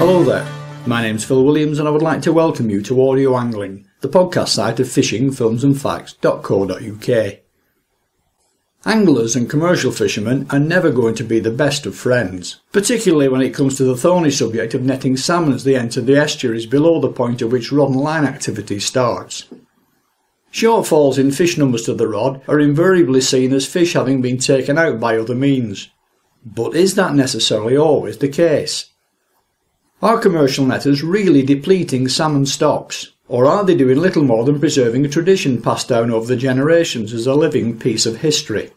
Hello there, my name's Phil Williams and I would like to welcome you to Audio Angling, the podcast site of fishingfilmsandfacts.co.uk. Anglers and commercial fishermen are never going to be the best of friends, particularly when it comes to the thorny subject of netting salmon as they enter the estuaries below the point at which rod and line activity starts. Shortfalls in fish numbers to the rod are invariably seen as fish having been taken out by other means. But is that necessarily always the case? Are commercial netters really depleting salmon stocks, or are they doing little more than preserving a tradition passed down over the generations as a living piece of history?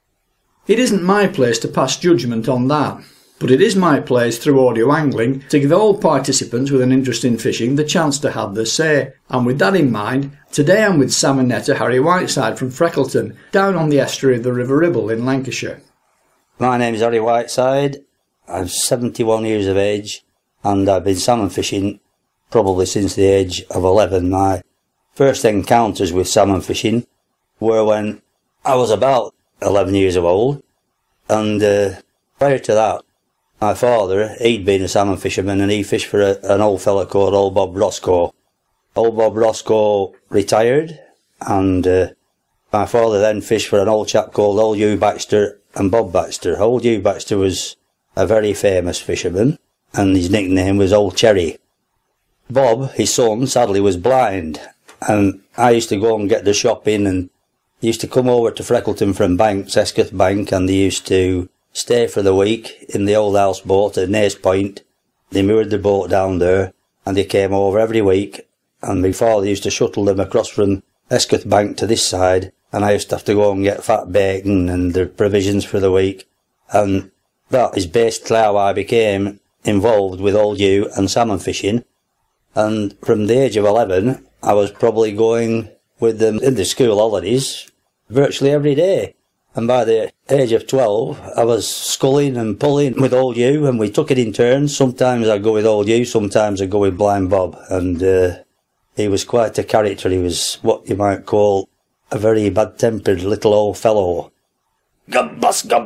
It isn't my place to pass judgment on that, but it is my place through audio angling to give all participants with an interest in fishing the chance to have their say, and with that in mind, today I'm with salmon netter Harry Whiteside from Freckleton, down on the estuary of the River Ribble in Lancashire. My name is Harry Whiteside, I'm 71 years of age, and I've been salmon fishing probably since the age of 11. My first encounters with salmon fishing were when I was about 11 years old, and prior to that, my father, he'd been a salmon fisherman and he fished for an old fella called Old Bob Roscoe. Old Bob Roscoe retired, and my father then fished for an old chap called Old Hugh Baxter and Bob Baxter. Old Hugh Baxter was a very famous fisherman, and his nickname was Old Cherry. Bob, his son, sadly was blind, and I used to go and get the shopping, and he used to come over to Freckleton from Banks, Escath Bank, and they used to stay for the week in the old houseboat at Naze Point. They moored the boat down there, and they came over every week, and my father used to shuttle them across from Escath Bank to this side, and I used to have to go and get fat bacon and the provisions for the week, and that is basically how I became involved with Old Hugh and salmon fishing. And from the age of 11, I was probably going with them in the school holidays virtually every day. And by the age of 12, I was sculling and pulling with Old Hugh, and we took it in turns. Sometimes I'd go with Old Hugh, sometimes I'd go with Blind Bob. And he was quite a character. He was what you might call a very bad-tempered little old fellow. God bless, and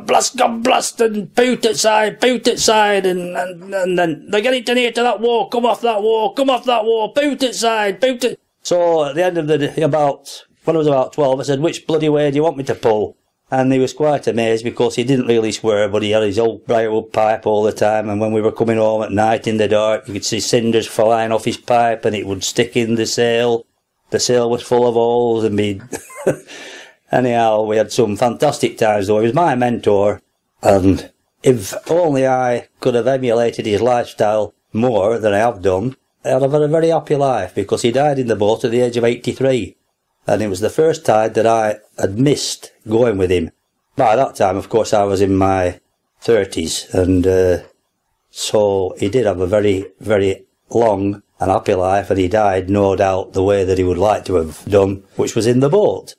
poot at side, and then they're getting near to that wall, come off that wall, poot at side, poot at... So at the end of the day, when I was about 12, I said, which bloody way do you want me to pull? And he was quite amazed because he didn't really swear, but he had his old briarwood pipe all the time, and when we were coming home at night in the dark, you could see cinders flying off his pipe, and it would stick in the sail. The sail was full of holes, and me... Anyhow, we had some fantastic times though. He was my mentor, and if only I could have emulated his lifestyle more than I have done, I'd have had a very happy life, because he died in the boat at the age of 83. And it was the first tide that I had missed going with him. By that time, of course, I was in my 30s, and so he did have a very, very long and happy life, and he died, no doubt, the way that he would like to have done, which was in the boat.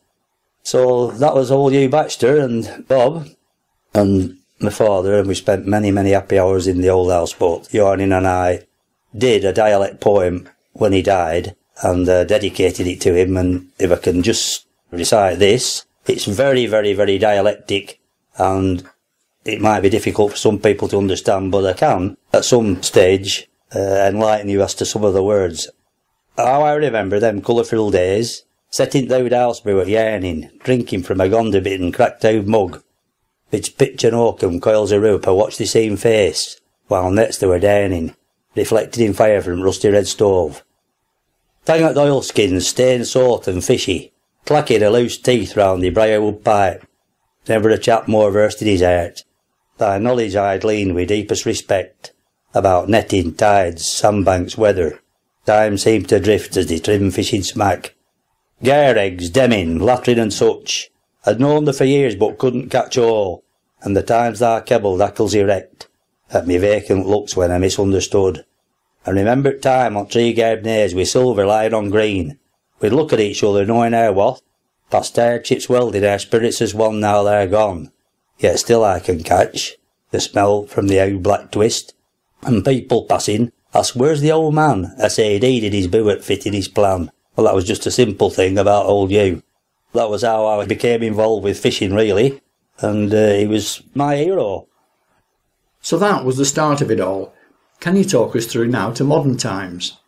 So that was Old Hugh Baxter and Bob and my father, and we spent many, many happy hours in the old houseboat. Jornin and I did a dialect poem when he died, and dedicated it to him, and if I can just recite this, it's very, very, very dialectic, and it might be difficult for some people to understand, but I can, at some stage, enlighten you as to some of the words. How I remember them colourful days, setting thou house brew at Yarning, drinking from a gonda-bitten cracked-out mug. Its pitch and oakum coils of rope, I watch the same face, while next they were dining, reflected in fire from rusty red stove. Tang at the oilskins, stained salt and fishy, clacking a loose teeth round the briarwood pipe. Never a chap more versed in his art. Thy knowledge I'd lean with deepest respect, about netting, tides, sandbanks, weather. Time seemed to drift as they trim fishing smack. Gyre eggs, demming, lattering and such. I'd known them for years but couldn't catch all, and the times thou kebbled hackles erect, at me vacant looks when I misunderstood. I remembered time on tree-garb nays with silver lying on green. We'd look at each other knowing our what, past our chips welded our spirits as one now they're gone. Yet still I can catch the smell from the old black twist, and people passing ask where's the old man, I say he did his buoy fitted his plan. Well, that was just a simple thing about Old Hugh. That was how I became involved with fishing, really, and he was my hero. So that was the start of it all. Can you talk us through now to modern times?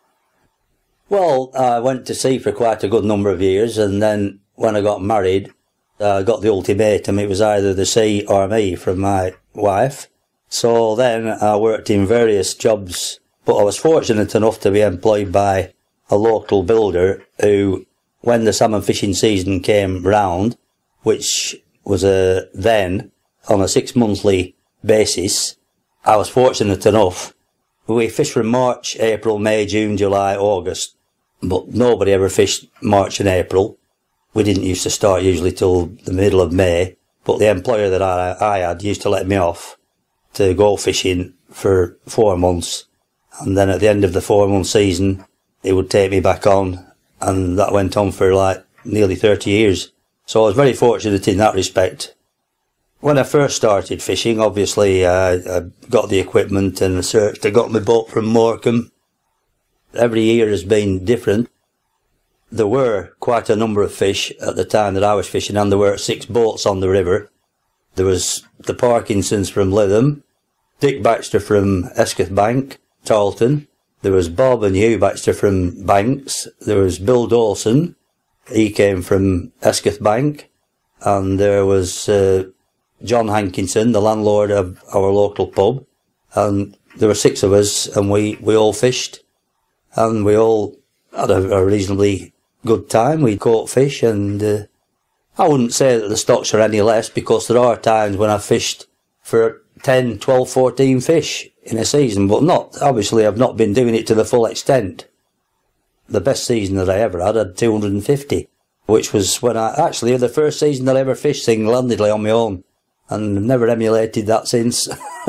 Well, I went to sea for quite a good number of years, and then when I got married, I got the ultimatum. It was either the sea or me from my wife. So then I worked in various jobs, but I was fortunate enough to be employed by a local builder who, when the salmon fishing season came round, which was then on a 6-monthly basis, I was fortunate enough. We fished from March, April, May, June, July, August, but nobody ever fished March and April. We didn't used to start usually till the middle of May, but the employer that I had used to let me off to go fishing for 4 months, and then at the end of the 4-month season he would take me back on, and that went on for like nearly 30 years. So I was very fortunate in that respect. When I first started fishing, obviously I got the equipment and researched. I got my boat from Morecambe. Every year has been different. There were quite a number of fish at the time that I was fishing, and there were 6 boats on the river. There was the Parkinsons from Lytham, Dick Baxter from Escath Bank, Tarleton. There was Bob and Hugh Baxter from Banks. There was Bill Dawson. He came from Escath Bank. And there was John Hankinson, the landlord of our local pub. And there were 6 of us, and we all fished. And we all had a reasonably good time. We caught fish, and I wouldn't say that the stocks are any less, because there are times when I've fished for 10, 12, 14 fish in a season, but obviously I've not been doing it to the full extent. The best season that I ever had 250, which was when the first season that I ever fished single-handedly on my own, and I've never emulated that since.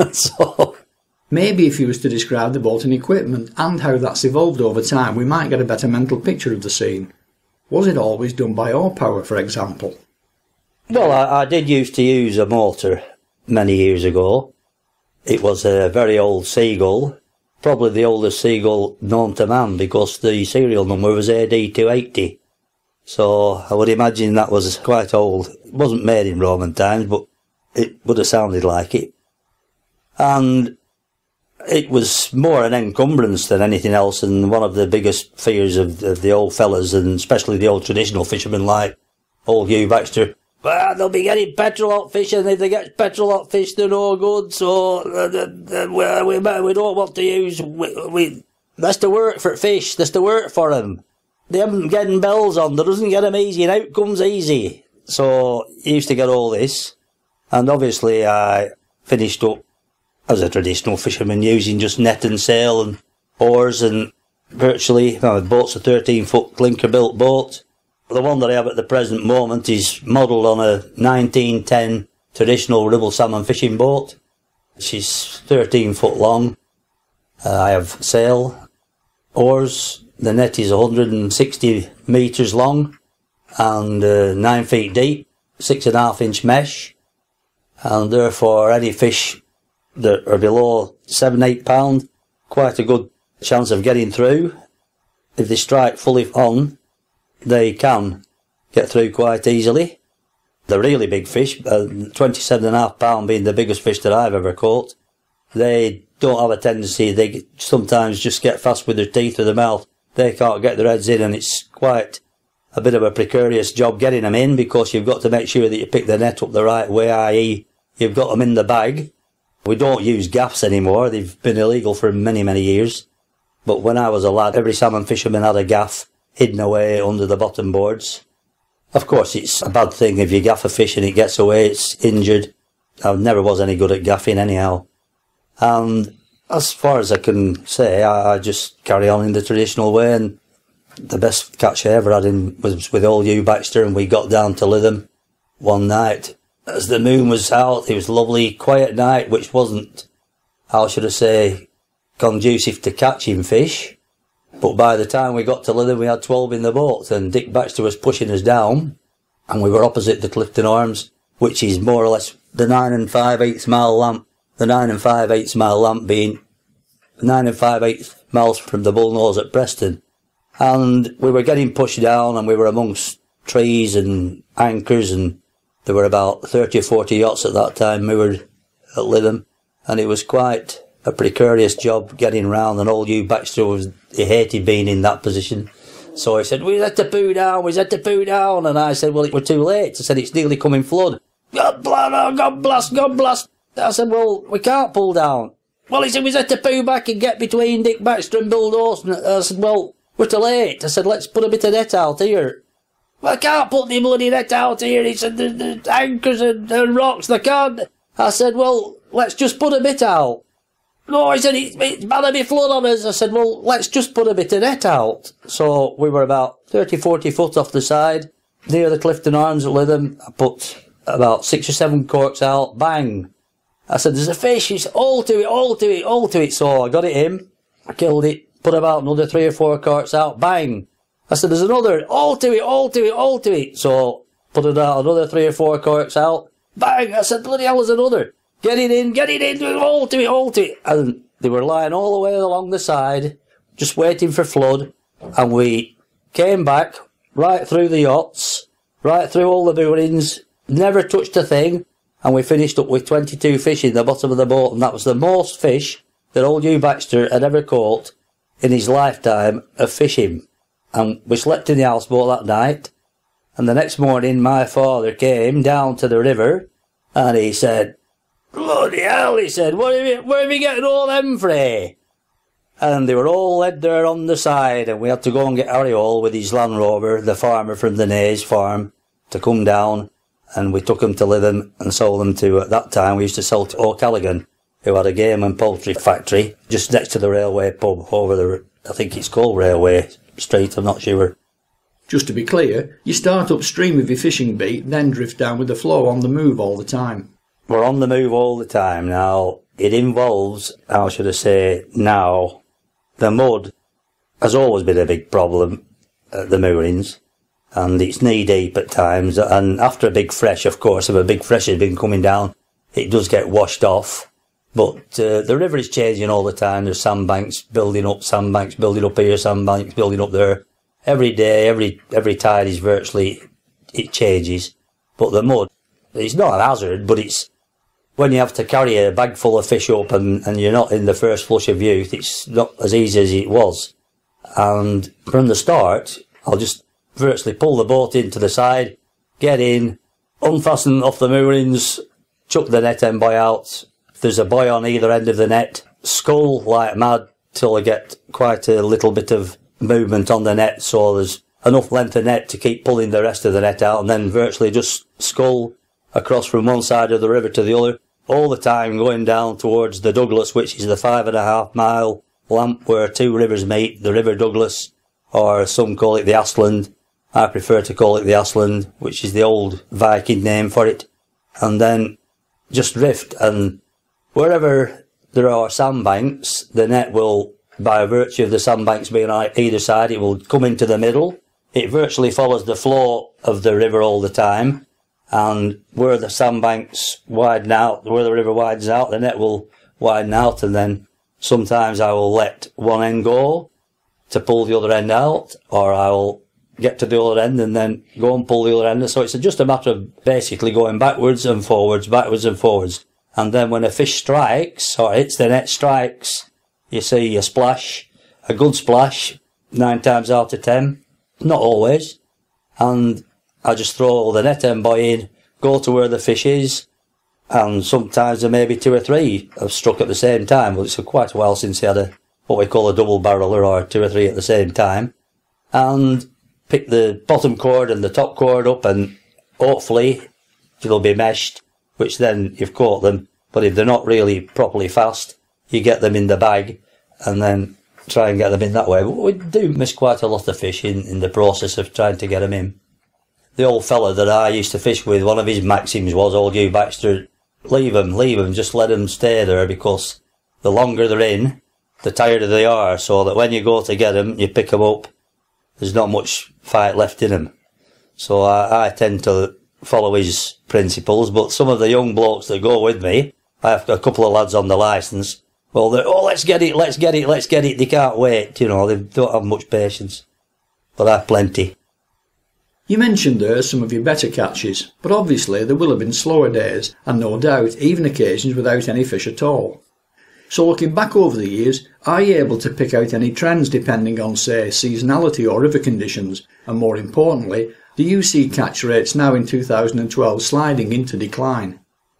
So maybe if you was to describe the boat and equipment and how that's evolved over time, we might get a better mental picture of the scene. Was it always done by oar power, for example? Well, I did used to use a motor many years ago. It was a very old Seagull, probably the oldest Seagull known to man, because the serial number was AD 280. So I would imagine that was quite old. It wasn't made in Roman times, but it would have sounded like it. And it was more an encumbrance than anything else, and one of the biggest fears of the old fellas, and especially the old traditional fishermen like old Hugh Baxter. Well, they'll be getting petrol hot fish, and if they get petrol hot fish, they're no good, so we don't want to use... That's the work for fish, that's the work for them. They haven't getting bells on, they doesn't get them easy, and out comes easy. So, you used to get all this, and obviously I finished up as a traditional fisherman using just net and sail and oars, and virtually, the boat's a 13-foot clinker-built boat. The one that I have at the present moment is modelled on a 1910 traditional Ribble Salmon fishing boat. She's 13 foot long. I have sail, oars. The net is 160 metres long and 9 feet deep, 6.5-inch mesh. And therefore any fish that are below 7-8 pound, quite a good chance of getting through. If they strike fully on, they can get through quite easily. The really big fish, 27.5 pound being the biggest fish that I've ever caught, they don't have a tendency, they sometimes just get fast with their teeth or their mouth. They can't get their heads in, and it's quite a bit of a precarious job getting them in, because you've got to make sure that you pick the net up the right way, i.e. you've got them in the bag. We don't use gaffs anymore, they've been illegal for many, many years. But when I was a lad, every salmon fisherman had a gaff hidden away under the bottom boards. Of course, it's a bad thing if you gaff a fish and it gets away, it's injured. I never was any good at gaffing anyhow. And as far as I can say, I just carry on in the traditional way, and the best catch I ever had was with old Hugh Baxter, and we got down to Lytham one night. As the moon was out, it was a lovely quiet night, which wasn't, how should I say, conducive to catching fish. But by the time we got to Lytham, we had 12 in the boat, and Dick Baxter was pushing us down, and we were opposite the Clifton Arms, which is more or less the 9 5/8 mile lamp. The 9 5/8 mile lamp being 9 5/8 miles from the Bullnose at Preston. And we were getting pushed down, and we were amongst trees and anchors, and there were about 30 or 40 yachts at that time moored at Lytham, and it was quite a precarious job getting round, and old Hugh Baxter he hated being in that position. So he said, we had to poo down, and I said, well, we're too late. I said, it's nearly coming flood. God blast. I said, well, we can't pull down. Well, he said, we had to poo back and get between Dick Baxter and Bill Dawson. I said, well, we're too late. I said, let's put a bit of net out here. Well, I can't put the bloody net out here. He said, the anchors and rocks, they can't. I said, well, let's just put a bit out. No, he said, it's bound to be flood on us. I said, well, let's just put a bit of net out. So we were about 30, 40 foot off the side, near the Clifton Arms at Lytham. I put about 6 or 7 corks out, bang. I said, there's a fish. He said, all to it. So I got it in, I killed it, put about another 3 or 4 corks out, bang. I said, there's another, all to it. So put it out, another 3 or 4 corks out, bang. I said, bloody hell, there's another. Get it in, all to it. And they were lying all the way along the side, just waiting for flood. And we came back, right through the yachts, right through all the moorings, never touched a thing. And we finished up with 22 fish in the bottom of the boat. And that was the most fish that old Hugh Baxter had ever caught in his lifetime of fishing. And we slept in the houseboat that night. And the next morning, my father came down to the river, and he said, bloody hell, he said, where are we getting all them frae? And they were all led there on the side, and we had to go and get Harry Hall with his Land Rover, the farmer from the Naze farm, to come down, and we took them to Lytham and sold them to, at that time, we used to sell to O'Callaghan, who had a game and poultry factory just next to the railway pub over the, I think it's called Railway Street, I'm not sure. Just to be clear, you start upstream with your fishing beat, then drift down with the flow on the move all the time. We're on the move all the time now. It involves, how should I say, now, the mud has always been a big problem at the moorings, and it's knee deep at times, and after a big fresh, of course, if a big fresh has been coming down, it does get washed off. But the river is changing all the time. There's sandbanks building up here, sandbanks building up there. Every day, every tide is virtually, it changes. But the mud, it's not a hazard, but it's, when you have to carry a bag full of fish up and you're not in the first flush of youth, it's not as easy as it was. And from the start, I'll just virtually pull the boat into the side, get in, unfasten off the moorings, chuck the net end buoy out. If there's a buoy on either end of the net, scull like mad till I get quite a little bit of movement on the net, so there's enough length of net to keep pulling the rest of the net out, and then virtually just scull across from one side of the river to the other, all the time going down towards the Douglas, which is the 5.5 mile lamp where 2 rivers meet, the River Douglas, or some call it the Asland. I prefer to call it the Asland, which is the old Viking name for it. And then just drift, and wherever there are sandbanks, the net will, by virtue of the sandbanks being on either side, it will come into the middle. It virtually follows the flow of the river all the time. And where the sandbanks widen out, where the river widens out, the net will widen out, and then sometimes I will let one end go to pull the other end out, or I will get to the other end and then go and pull the other end. So it's just a matter of basically going backwards and forwards. And then when a fish strikes, or hits the net, strikes, you see a splash, a good splash, 9 times out of 10, not always, and I just throw the net end buoy in, go to where the fish is, and sometimes there may be 2 or 3 have struck at the same time. Well, it's quite a while since I had what we call a double barreler, or 2 or 3 at the same time, and pick the bottom cord and the top cord up, and hopefully they'll be meshed, which then you've caught them. But if they're not really properly fast, you get them in the bag and then try and get them in that way. But we do miss quite a lot of fish in the process of trying to get them in. The old fella that I used to fish with, one of his maxims was, old Hugh Baxter, leave them, just let them stay there, because the longer they're in, the tireder they are, so that when you go to get them, you pick them up, there's not much fight left in them. So I tend to follow his principles, but some of the young blokes that go with me, I have a couple of lads on the licence, well, they're, oh, let's get it, they can't wait, you know, they don't have much patience. But I have plenty. You mentioned there some of your better catches, but obviously there will have been slower days, and no doubt even occasions without any fish at all. So looking back over the years, are you able to pick out any trends depending on, say, seasonality or river conditions? And more importantly, do you see catch rates now in 2012 sliding into decline?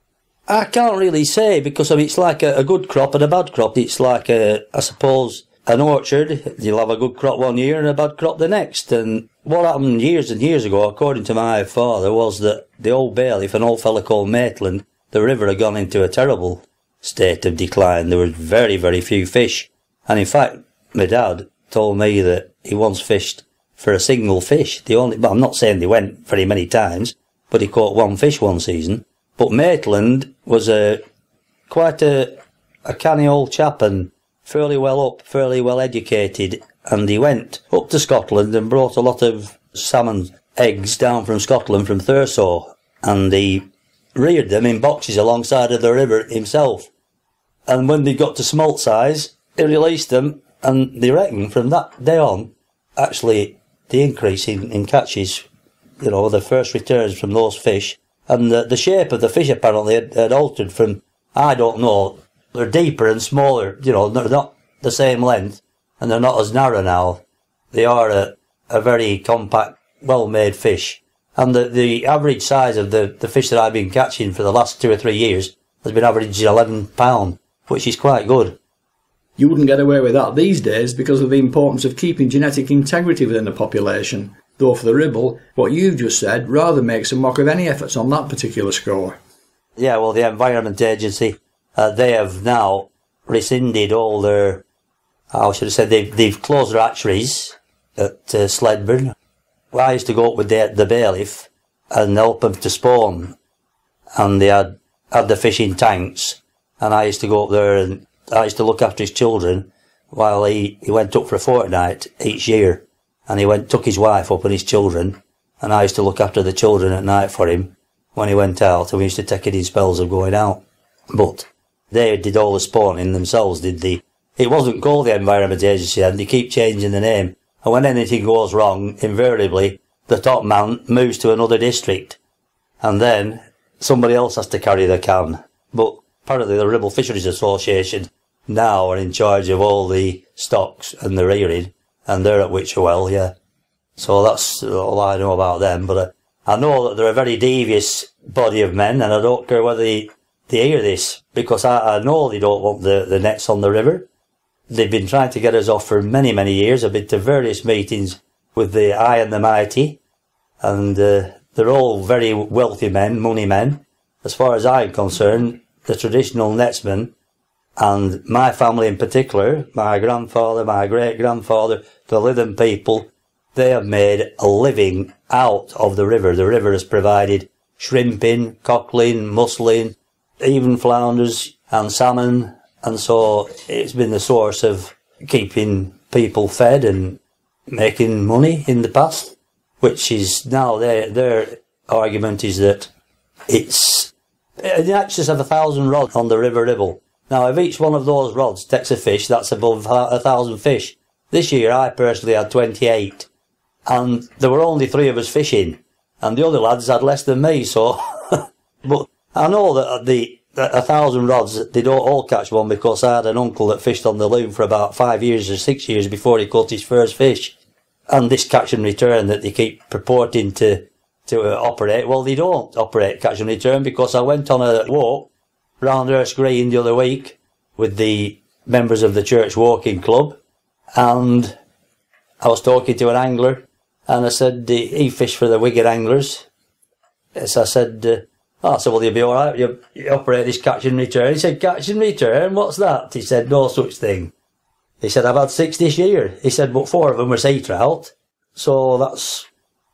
I can't really say, because it's like a good crop and a bad crop. It's like, I suppose, an orchard. You'll have a good crop one year and a bad crop the next. And what happened years and years ago, according to my father, was that the old bailiff, an old fella called Maitland, the river had gone into a terrible state of decline. There were very, very few fish. And in fact, my dad told me that he once fished for a single fish. I'm not saying they went very many times, but he caught one fish one season. But Maitland was quite a canny old chap and fairly well up, fairly well educated. And he went up to Scotland and brought a lot of salmon eggs down from Scotland, from Thurso. And he reared them in boxes alongside of the river himself. And when they got to smolt size, he released them, and they reckon from that day on, actually, the increase in catches, the first returns from those fish, and the shape of the fish apparently had altered from, I don't know, they're deeper and smaller, they're not the same length, and they're not as narrow now. They are a very compact, well-made fish. And the average size of the fish that I've been catching for the last 2 or 3 years has been averaging £11, which is quite good. You wouldn't get away with that these days because of the importance of keeping genetic integrity within the population, though for the Ribble, what you've just said rather makes a mock of any efforts on that particular score. Yeah, well, the Environment Agency, they have now rescinded all their, they've closed their hatcheries at Sledburn. Well, I used to go up with the bailiff and help them to spawn, and they had the fish in tanks, and I used to go up there and I used to look after his children while he went up for a fortnight each year, and took his wife up and his children, and I used to look after the children at night for him when he went out, and we used to take it in spells of going out. But they did all the spawning themselves, it wasn't called the Environment Agency, and they keep changing the name. And when anything goes wrong, invariably, the top man moves to another district. And then somebody else has to carry the can. But apparently the Ribble Fisheries Association now are in charge of all the stocks and the rearing. And they're at Witcherwell, yeah. So that's all I know about them. But I know that they're a very devious body of men, and I don't care whether they hear this, because I know they don't want the nets on the river. They've been trying to get us off for many, many years. I've been to various meetings with the high and the mighty, and they're all very wealthy men, money men. As far as I'm concerned, the traditional netsmen, and my family in particular, my grandfather, my great-grandfather, the Lytham people, they have made a living out of the river. The river has provided shrimping, cockling, mussling, even flounders and salmon. And so it's been the source of keeping people fed and making money in the past, which is now their argument is that it's in excess of 1,000 rods on the River Ribble. Now, if each one of those rods takes a fish, that's above 1,000 fish. This year, I personally had 28, and there were only 3 of us fishing, and the other lads had less than me, so... But I know that 1,000 rods, they don't all catch one, because I had an uncle that fished on the loom for about 5 years or 6 years before he caught his first fish. And this catch and return that they keep purporting to operate, well, they don't operate catch and return, because I went on a walk round Hurst Green the other week with the members of the church walking club, and I was talking to an angler, and I said, he fished for the Wigan anglers. So I said, well, you'll be all right. You operate this catch and return. He said, catch and return? What's that? He said, no such thing. He said, I've had 6 this year. He said, but 4 of them were sea trout. So that's...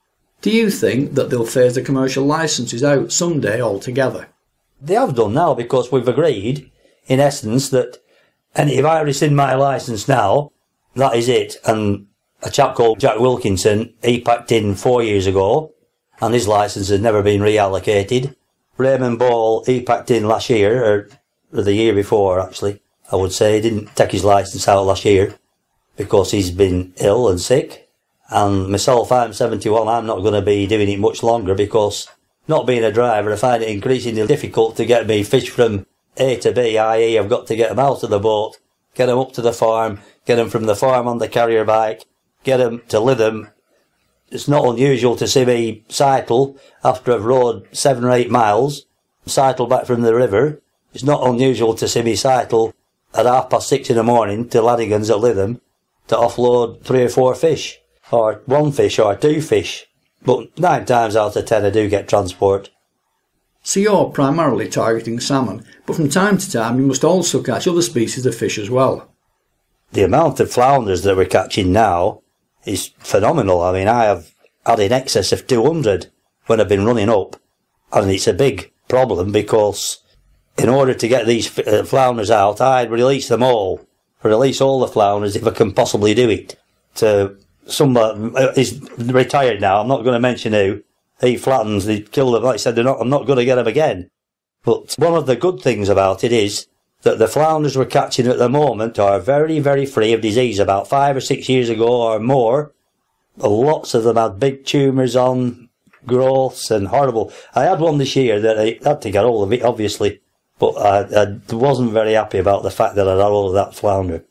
Do you think that they'll phase the commercial licences out someday altogether? They have done now, because we've agreed, in essence, that if I rescind my licence now, that is it. And a chap called Jack Wilkinson, he packed in 4 years ago, and his licence has never been reallocated. Raymond Ball, he packed in last year, or the year before actually, I would say. He didn't take his licence out last year because he's been ill and sick. And myself, I'm 71, I'm not going to be doing it much longer, because not being a driver, I find it increasingly difficult to get me fish from A to B, i.e. I've got to get them out of the boat, get them up to the farm, get them from the farm on the carrier bike, get them to Lytham. It's not unusual to see me cycle after I've rowed 7 or 8 miles, cycle back from the river. It's not unusual to see me cycle at 6:30 in the morning to Ladigan's at Lytham to offload 3 or 4 fish, or 1 fish or 2 fish. But 9 times out of 10 I do get transport. So you're primarily targeting salmon, but from time to time you must also catch other species of fish as well. The amount of flounders that we're catching now is phenomenal. I mean, I have had in excess of 200 when I've been running up, and it's a big problem because in order to get these flounders out, I'd release them all, release all the flounders if I can possibly do it. To somebody is retired now, I'm not going to mention who. He flattens, they kill them, like I said, I'm not going to get them again. But one of the good things about it is that the flounders we're catching at the moment are very, very free of disease. About 5 or 6 years ago or more, lots of them had big tumours on, growths and horrible. I had one this year that I had to get all of it, obviously, but I wasn't very happy about the fact that I'd had all of that flounder.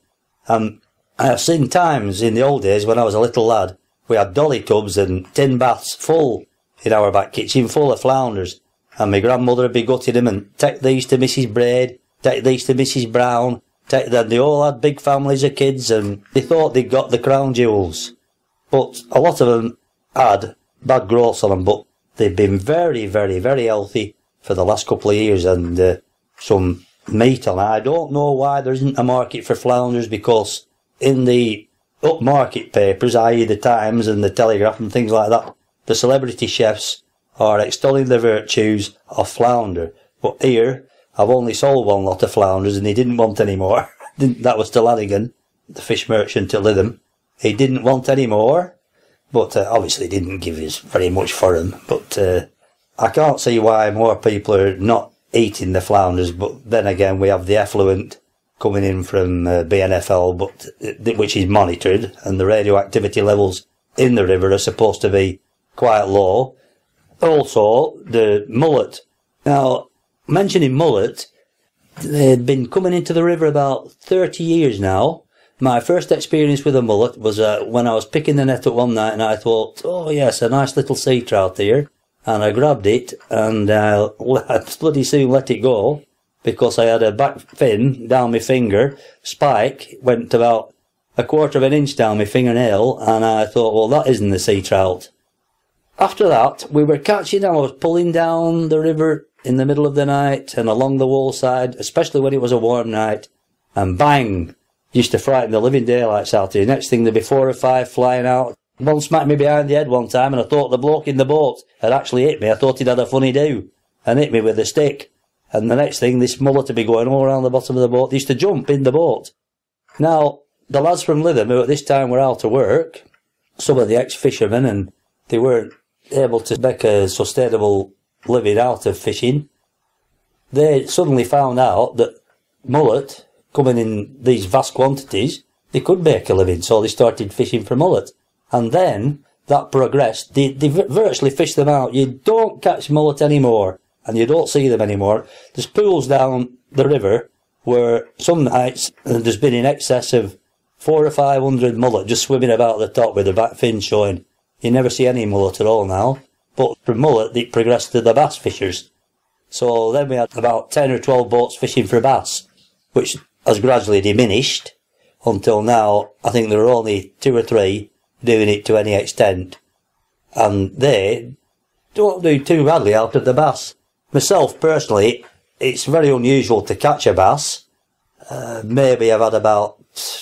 I've seen times in the old days when I was a little lad, we had dolly tubs and tin baths full in our back kitchen, full of flounders, and my grandmother would be gutting them and take these to Mrs. Braid, take these to Mrs. Brown, take them. They all had big families of kids and they thought they'd got the crown jewels. But a lot of them had bad growths on them, but they've been very, very, very healthy for the last couple of years, and some meat on. I don't know why there isn't a market for flounders, because in the upmarket papers, i.e. the Times and the Telegraph and things like that, the celebrity chefs are extolling the virtues of flounder. But here, I've only sold 1 lot of flounders and he didn't want any more. That was to Lanigan, the fish merchant at Lytham. He didn't want any more, but obviously didn't give us very much for them. But I can't see why more people are not eating the flounders. But then again, we have the effluent coming in from BNFL, but which is monitored, and the radioactivity levels in the river are supposed to be quite low. Also, the mullet. Now, mentioning mullet, they'd been coming into the river about 30 years now. My first experience with a mullet was when I was picking the net up one night and I thought, oh yes, a nice little sea trout here. And I grabbed it and I bloody soon let it go because I had a back fin down my finger. Spike went about 1/4 of an inch down my fingernail, and I thought, well, that isn't the sea trout. After that, we were catching, I was pulling down the river in the middle of the night and along the wall side, especially when it was a warm night, and bang, used to frighten the living daylights out here. Next thing, there'd be 4 or 5 flying out. One smacked me behind the head one time, and I thought the bloke in the boat had actually hit me. I thought he'd had a funny do, and hit me with a stick. And the next thing, this mullet would be going all around the bottom of the boat. They used to jump in the boat. Now, the lads from Lytham, who at this time were out of work, some of the ex-fishermen, and they weren't able to make a sustainable living out of fishing, they suddenly found out that mullet, coming in these vast quantities, they could make a living, so they started fishing for mullet. And then that progressed. They virtually fished them out. You don't catch mullet anymore, and you don't see them anymore. There's pools down the river where some nights there's been in excess of 400 or 500 mullet just swimming about the top with the back fin showing. You never see any mullet at all now. But from mullet, it progressed to the bass fishers. So then we had about 10 or 12 boats fishing for bass, which has gradually diminished until now. I think there are only 2 or 3 doing it to any extent. And they don't do too badly out of the bass. Myself, personally, it's very unusual to catch a bass. Maybe I've had about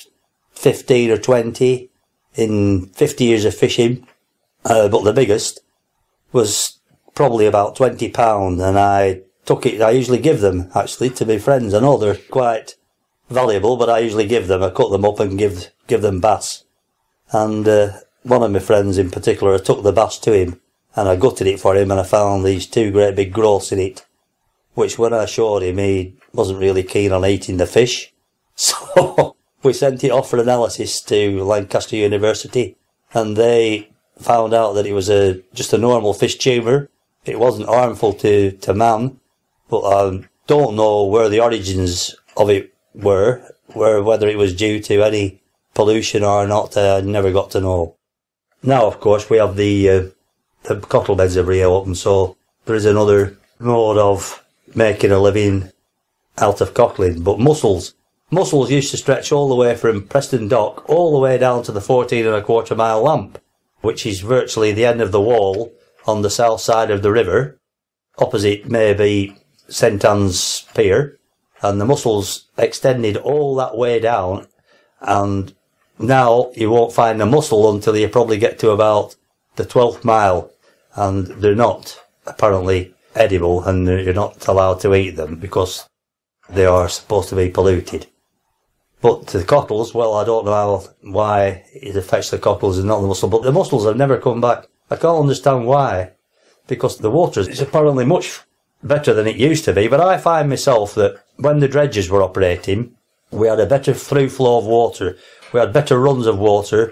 15 or 20 in 50 years of fishing. But the biggest was probably about £20, and I took it. I usually give them, actually, to my friends. I know they're quite valuable, but I usually give them. I cut them up and give them bass. And one of my friends in particular, I took the bass to him, and I gutted it for him, and I found these 2 great big growths in it, which when I showed him, he wasn't really keen on eating the fish. So we sent it off for analysis to Lancaster University, and they found out that it was just a normal fish tumour. It wasn't harmful to man, but don't know where the origins of it were, whether it was due to any pollution or not. I never got to know. Now, of course, we have the cottle beds have reopened, so there is another mode of making a living out of cockling. But mussels used to stretch all the way from Preston Dock all the way down to the 14¼ mile Lamp, which is virtually the end of the wall on the south side of the river, opposite maybe St Anne's Pier, and the mussels extended all that way down, and now you won't find a mussel until you probably get to about the 12th mile, and they're not apparently edible, and you're not allowed to eat them because they are supposed to be polluted. But the cockles, well, I don't know why it affects the cockles and not the mussel, but the mussels have never come back. I can't understand why, because the water is apparently much better than it used to be, but I find myself that when the dredges were operating, we had a better through flow of water, we had better runs of water,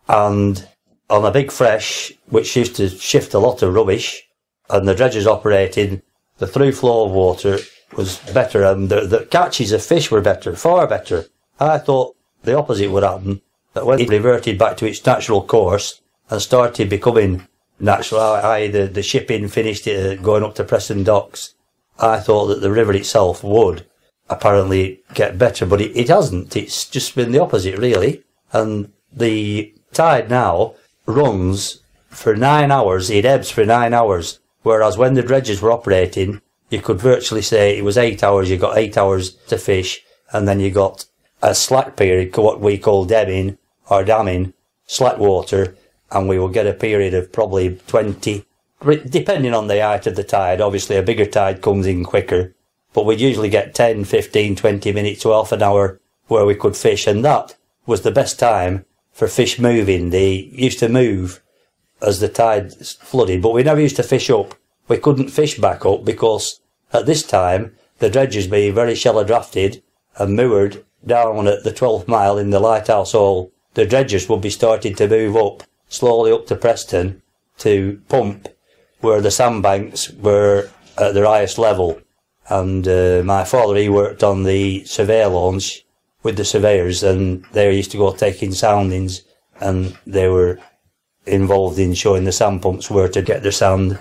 and on a big fresh, which used to shift a lot of rubbish, and the dredges operating, the through flow of water was better, and the catches of fish were better, far better. I thought the opposite would happen, that when it reverted back to its natural course and started becoming natural, i.e. the shipping finished going up to Preston Docks, I thought that the river itself would apparently get better, but it hasn't. It's just been the opposite, really. And the tide now runs for 9 hours, it ebbs for 9 hours, whereas when the dredges were operating, you could virtually say it was 8 hours, you got 8 hours to fish, and then you got a slack period, what we call debbing or damming, slack water, and we will get a period of probably 20, depending on the height of the tide. Obviously a bigger tide comes in quicker, but we'd usually get 10, 15, 20 minutes to half an hour where we could fish, and that was the best time for fish moving. They used to move as the tide flooded, but we never used to fish up. We couldn't fish back up because at this time the dredges being very shallow drafted and moored down at the 12th mile in the lighthouse hole, the dredges would be starting to move up, slowly up to Preston, to pump where the sandbanks were at their highest level. And my father, he worked on the surveyor launch with the surveyors, and they used to go taking soundings, and they were involved in showing the sand pumps where to get their sand.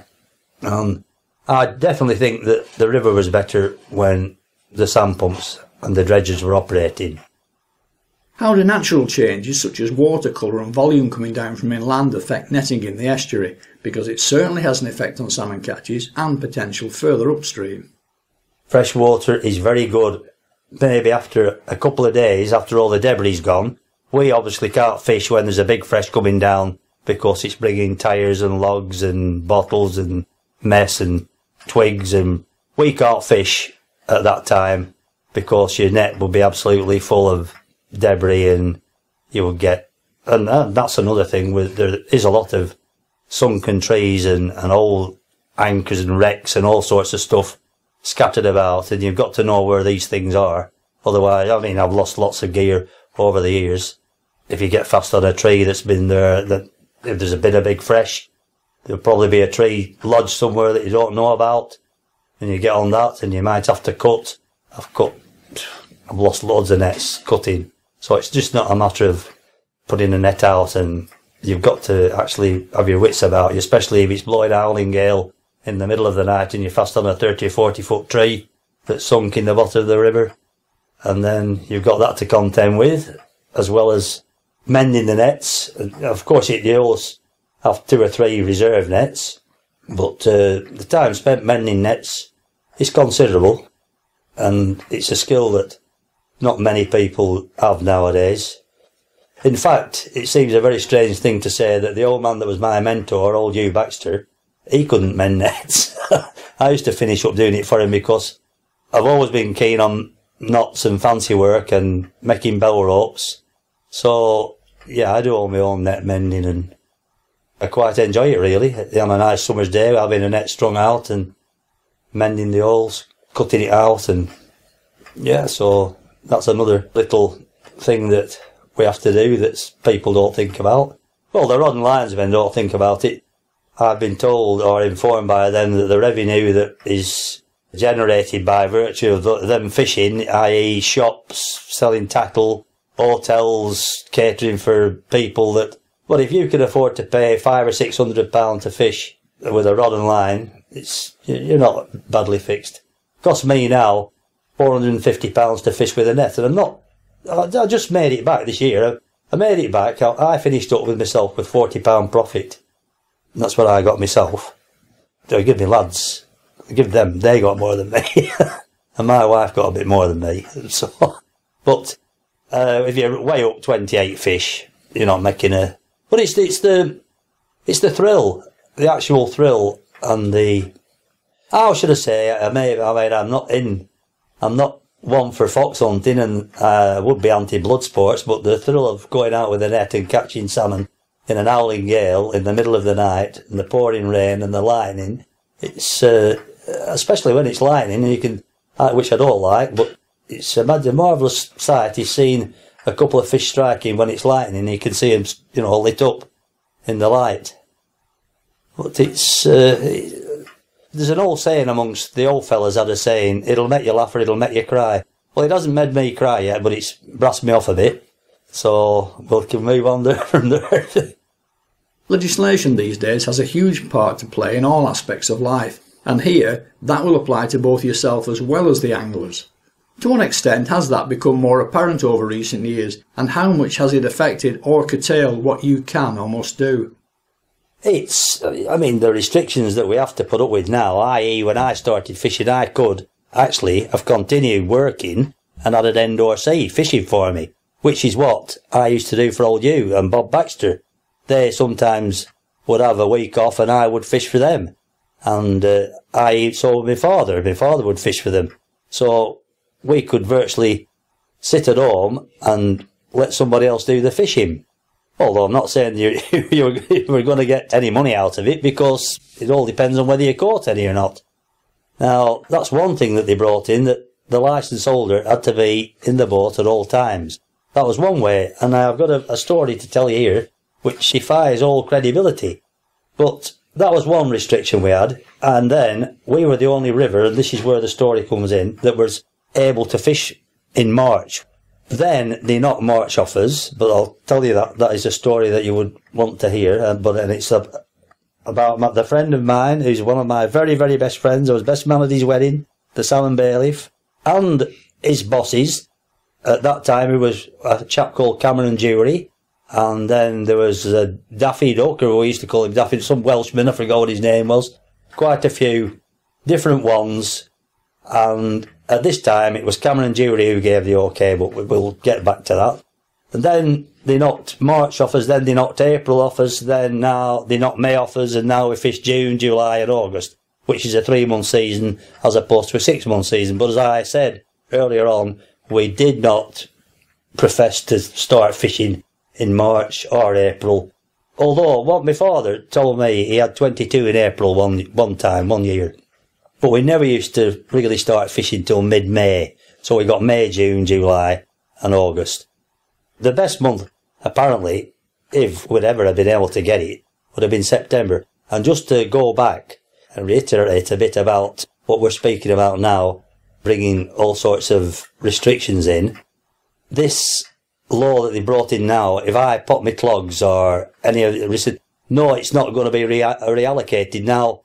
I definitely think that the river was better when the sand pumps and the dredges were operating. How do natural changes such as water colour and volume coming down from inland affect netting in the estuary? Because it certainly has an effect on salmon catches and potential further upstream. Fresh water is very good. Maybe after a couple of days, after all the debris is gone. We obviously can't fish when there's a big fresh coming down because it's bringing tyres and logs and bottles and mess and twigs, and we can't fish at that time because your net will be absolutely full of debris, and you will get, and that's another thing, there is a lot of sunken trees and old anchors and wrecks and all sorts of stuff scattered about, and you've got to know where these things are. Otherwise, I mean, I've lost lots of gear over the years. If you get fast on a tree that's been there, that if there's been a big fresh, there'll probably be a tree lodged somewhere that you don't know about, and you get on that and you might have to cut. I've lost loads of nets cutting. So it's just not a matter of putting a net out, and you've got to actually have your wits about you, especially if it's blowing a howling gale in the middle of the night and you're fast on a 30 or 40 foot tree that's sunk in the bottom of the river. And then you've got that to contend with, as well as mending the nets. And of course, you always have 2 or 3 reserve nets, but the time spent mending nets is considerable, and it's a skill that not many people have nowadays. In fact, it seems a very strange thing to say that the old man that was my mentor, old Hugh Baxter, he couldn't mend nets. I used to finish up doing it for him because I've always been keen on knots and fancy work and making bell ropes. So, yeah, I do all my own net mending, and I quite enjoy it, really. On a nice summer's day, having a net strung out and mending the holes, cutting it out, and yeah, so that's another little thing that we have to do that people don't think about. Well, the rod and linesmen don't think about it. I've been told or informed by them that the revenue that is generated by virtue of them fishing, i.e. shops, selling tackle, hotels, catering for people that... But if you can afford to pay £500 or £600 to fish with a rod and line, you're not badly fixed. It costs me now £450 to fish with a net, and I just made it back this year. I made it back. I finished up with myself with £40 profit. And that's what I got myself. I give me lads. I give them. They got more than me. And my wife got a bit more than me. So, but if you weigh up 28 fish, you're not making a... But it's the thrill, the actual thrill, and the... How should I say? I'm not one for fox hunting, and would be anti-blood sports, but the thrill of going out with a net and catching salmon in an howling gale in the middle of the night, and the pouring rain and the lightning, it's especially when it's lightning, and you can, which I don't like, but it's a marvellous sight is seeing a couple of fish striking when it's lightning, and you can see them, lit up in the light. But it's there's an old saying amongst the old fellas, had a saying, it'll make you laugh or it'll make you cry. Well, it hasn't made me cry yet, but it's brassed me off a bit. So we can move on there from there. Legislation these days has a huge part to play in all aspects of life, and here that will apply to both yourself as well as the anglers. To what extent has that become more apparent over recent years, and how much has it affected or curtailed what you can or must do? The restrictions that we have to put up with now, i.e. when I started fishing, I could actually have continued working and had an endorsee fishing for me, which is what I used to do for old you and Bob Baxter. They sometimes would have a week off and I would fish for them. And so my father would fish for them. So we could virtually sit at home and let somebody else do the fishing. Although I'm not saying you were going to get any money out of it, because it all depends on whether you caught any or not. Now, that's one thing that they brought in, that the licence holder had to be in the boat at all times. That was one way, and I've got a story to tell you here, which defies all credibility. But that was one restriction we had, and then we were the only river, and this is where the story comes in, that was able to fish in March. Then they knocked March off us, but I'll tell you that is a story that you would want to hear. And it's about the friend of mine who's one of my very, very best friends. I was best man at his wedding, the salmon bailiff, and his bosses. At that time, it was a chap called Cameron Jury, and then there was Daffy Duck, or we used to call him Daffy, some Welshman, I forgot what his name was. Quite a few different ones, and at this time, it was Cameron Jury who gave the OK, but we'll get back to that. And then they knocked March off us, then they knocked April off us, then now they knocked May off us, and now we fish June, July and August, which is a 3-month season as opposed to a 6-month season. But as I said earlier on, we did not profess to start fishing in March or April. Although what my father told me, he had 22 in April one year. But we never used to really start fishing till mid-May. So we got May, June, July and August. The best month, apparently, if we'd ever have been able to get it, would have been September. And just to go back and reiterate a bit about what we're speaking about now, bringing all sorts of restrictions in, this law that they brought in now, if I pop my clogs or any of it, no, it's not going to be reallocated now.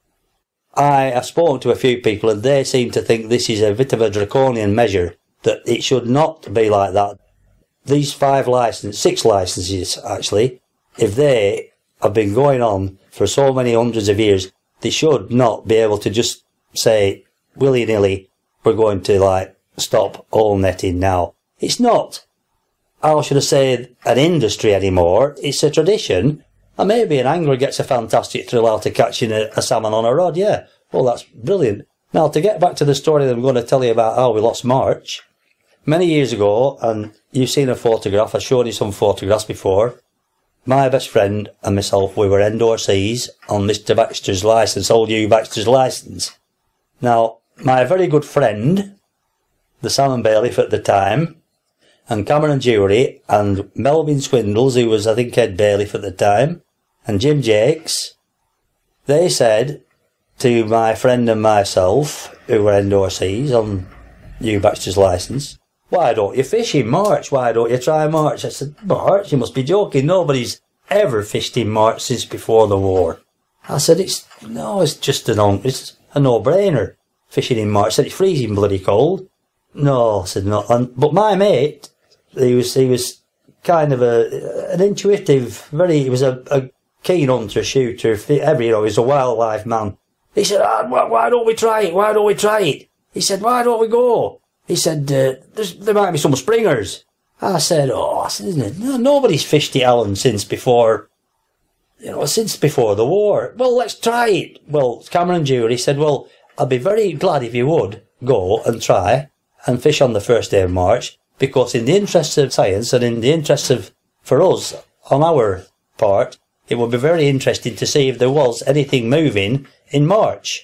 I have spoken to a few people and they seem to think this is a bit of a draconian measure, that it should not be like that. These 6 licenses actually, if they have been going on for so many hundreds of years, they should not be able to just say willy-nilly, we're going to stop all netting now. It's not, how should I say, an industry anymore. It's a tradition. And maybe an angler gets a fantastic thrill out of catching a salmon on a rod, yeah. Well, that's brilliant. Now, to get back to the story that I'm going to tell you about how we lost March, many years ago, and you've seen a photograph, I've shown you some photographs before, my best friend and myself, we were endorsees on Mr. Baxter's licence, old Hugh Baxter's licence. Now, my very good friend, the salmon bailiff at the time, and Cameron Jury, and Melvin Swindles, who was, I think, head bailiff at the time, and Jim Jakes, they said to my friend and myself, who were endorsees on Hugh Baxter's licence, why don't you fish in March? Why don't you try March? I said, March? You must be joking. Nobody's ever fished in March since before the war. I said, it's just it's a no-brainer, fishing in March. I said, it's freezing bloody cold. No, I said, no. But my mate, he was kind of an intuitive, he was a keen hunter, shooter, he was a wildlife man. He said, why don't we try it? Why don't we try it? He said, why don't we go? He said, there might be some springers. I said, nobody's fished it, Alan, since before the war. Well, let's try it. Well, Cameron Jury said, well, I'd be very glad if you would go and try and fish on the first day of March, because in the interests of science and in the interests of, for us, on our part, it would be very interesting to see if there was anything moving in March.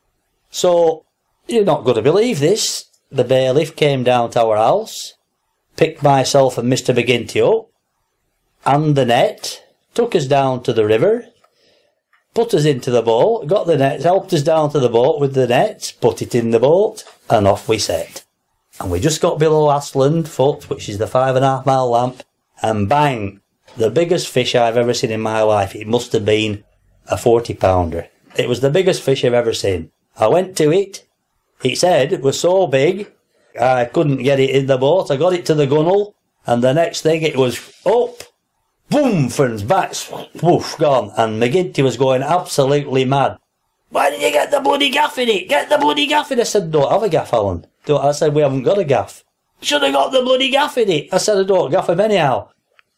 So, you're not going to believe this. The bailiff came down to our house, picked myself and Mr. McGinty up, and the net, took us down to the river, put us into the boat, got the net, helped us down to the boat with the net, put it in the boat, and off we set. And we just got below Ashland Foot, which is the 5.5 mile lamp, and bang, the biggest fish I've ever seen in my life. It must have been a 40-pounder. It was the biggest fish I've ever seen. I went to it. Its head was so big, I couldn't get it in the boat. I got it to the gunnel, and the next thing it was up, boom, from back, woof, gone. And McGinty was going absolutely mad. Why didn't you get the bloody gaff in it? Get the bloody gaff in it. I said, don't have a gaff, Alan. I said, we haven't got a gaff. Should have got the bloody gaff in it. I said, I don't gaff him anyhow.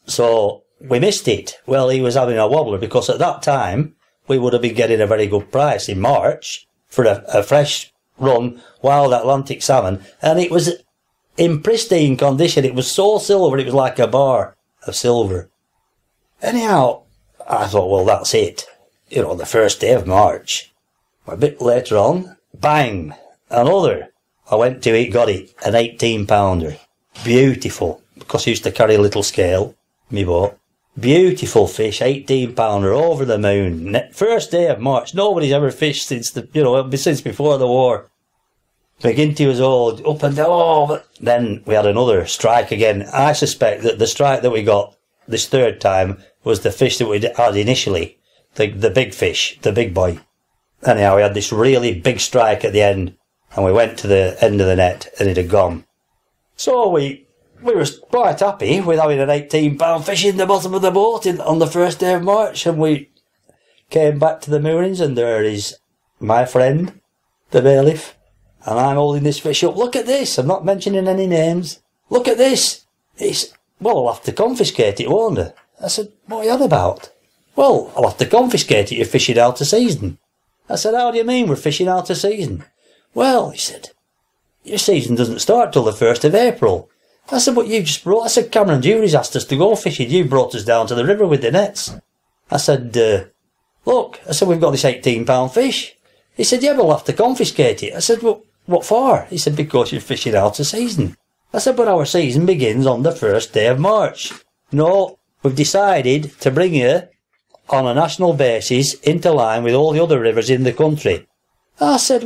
So, we missed it. Well, he was having a wobbler, because at that time, we would have been getting a very good price in March for a fresh run wild Atlantic salmon, and it was in pristine condition. It was so silver, it was like a bar of silver. Anyhow, I thought, well, that's it. The first day of March. A bit later on, bang, another. I went to it, got it, an 18-pounder. Beautiful, because I used to carry a little scale, me boat. Beautiful fish, 18-pounder, over the moon. First day of March. Nobody's ever fished since since before the war. McGinty was all up and down. But then we had another strike again. I suspect that the strike that we got this third time was the fish that we had initially. The big fish, the big boy. Anyhow, we had this really big strike at the end, and we went to the end of the net, and it had gone. So we were quite happy with having an 18-pound fish in the bottom of the boat on the first day of March, and we came back to the moorings, and there is my friend, the bailiff, and I'm holding this fish up. Look at this. I'm not mentioning any names. Look at this. I'll have to confiscate it, won't I? I said, what are you on about? Well, I'll have to confiscate it. You're fishing out of season. I said, how do you mean we're fishing out of season? Well, he said, your season doesn't start till the 1st of April. I said, but you just brought... I said, Cameron Jury's asked us to go fishing. You brought us down to the river with the nets. I said, look, we've got this 18-pound fish. He said, yeah, we'll have to confiscate it. I said, well, what for? He said, because you're fishing out of season. I said, but our season begins on the 1st day of March. No, we've decided to bring you on a national basis into line with all the other rivers in the country. I said,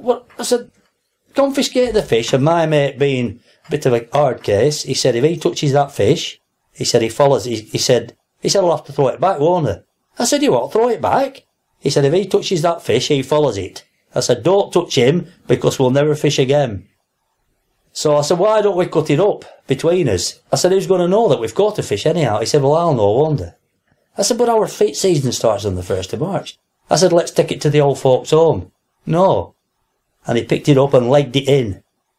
I said, confiscate the fish, and my mate being a bit of a hard case, he said, if he touches that fish, he said, he said, I'll have to throw it back, won't I? I said, you won't throw it back? He said, if he touches that fish, he follows it. I said, don't touch him, because we'll never fish again. So I said, why don't we cut it up between us? I said, who's going to know that we've caught a fish anyhow? He said, well, I'll know, won't I? I said, but our season starts on the 1st of March. I said, let's take it to the old folks' home. No. And he picked it up and legged it in.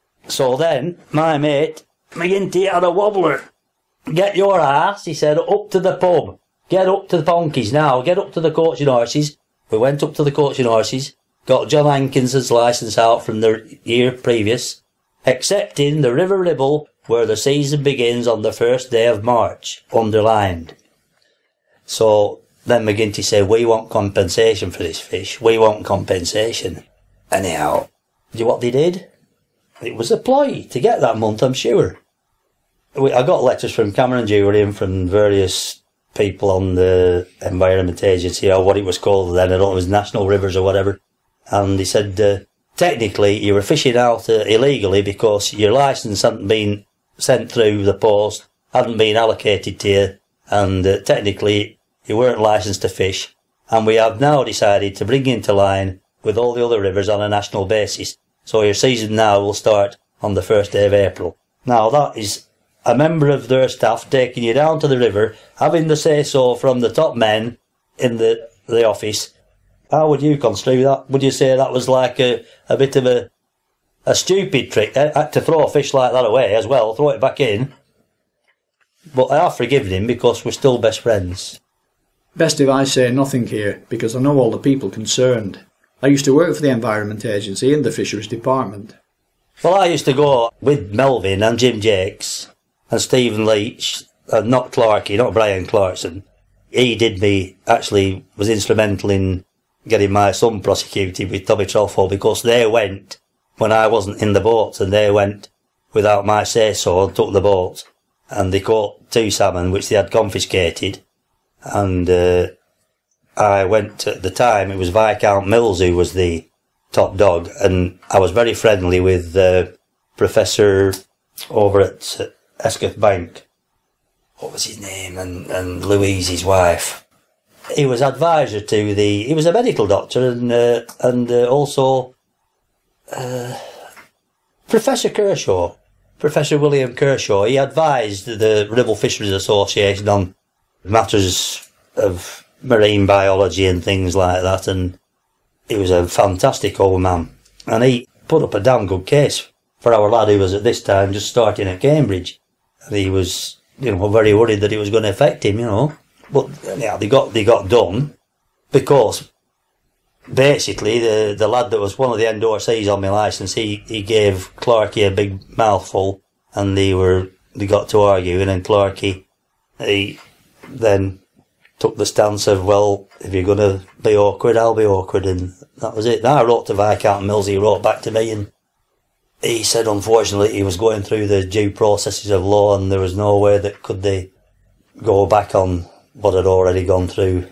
So then, my mate, McGinty, had a wobbler. Get your ass, he said, up to the pub. Get up to the Ponkies now. Get up to the Coaching Horses. We went up to the Coaching Horses. Got John Hankinson's licence out from the year previous. Excepting the River Ribble, where the season begins on the 1st day of March. Underlined. So then McGinty said, we want compensation for this fish. We want compensation. Anyhow, do you know what they did? It was a ploy to get that month, I'm sure. I got letters from Cameron Jury and from various people on the Environment Agency, or what it was called then, I don't know, it was National Rivers or whatever. And he said, technically you were fishing out illegally because your licence hadn't been sent through the post, hadn't been allocated to you, and technically you weren't licensed to fish. And we have now decided to bring you into line with all the other rivers on a national basis. So your season now will start on the 1st day of April. Now that is a member of their staff taking you down to the river, having the say-so from the top men in the office. How would you construe that? Would you say that was like a bit of a stupid trick to throw a fish like that away as well, throw it back in? But I have forgiven him because we're still best friends. Best if I say nothing here, because I know all the people concerned. I used to work for the Environment Agency in the Fisheries Department. Well, I used to go with Melvin and Jim Jakes and Stephen Leach, and not Clarkey, not Brian Clarkson. He was instrumental in getting my son prosecuted with Tommy Trolfo, because they went when I wasn't in the boat, and they went without my say-so and took the boat, and they caught 2 salmon which they had confiscated. And I went, at the time it was Viscount Mills who was the top dog, and I was very friendly with Professor over at Escath Bank. What was his name? And Louise, his wife. He was advisor to he was a medical doctor, and also Professor Kershaw, Professor William Kershaw. He advised the Ribble Fisheries Association on matters of marine biology and things like that, and he was a fantastic old man, and he put up a damn good case for our lad who was at this time just starting at Cambridge. And he was, very worried that it was going to affect him, But yeah, they got done, because basically the lad that was one of the endorsees on my licence, he gave Clarkey a big mouthful, and they got to arguing, and Clarkey, he then took the stance of, well, if you're going to be awkward, I'll be awkward, and that was it. Now I wrote to Viscount Mills, he wrote back to me, and he said unfortunately he was going through the due processes of law, and there was no way that could they go back on what had already gone through.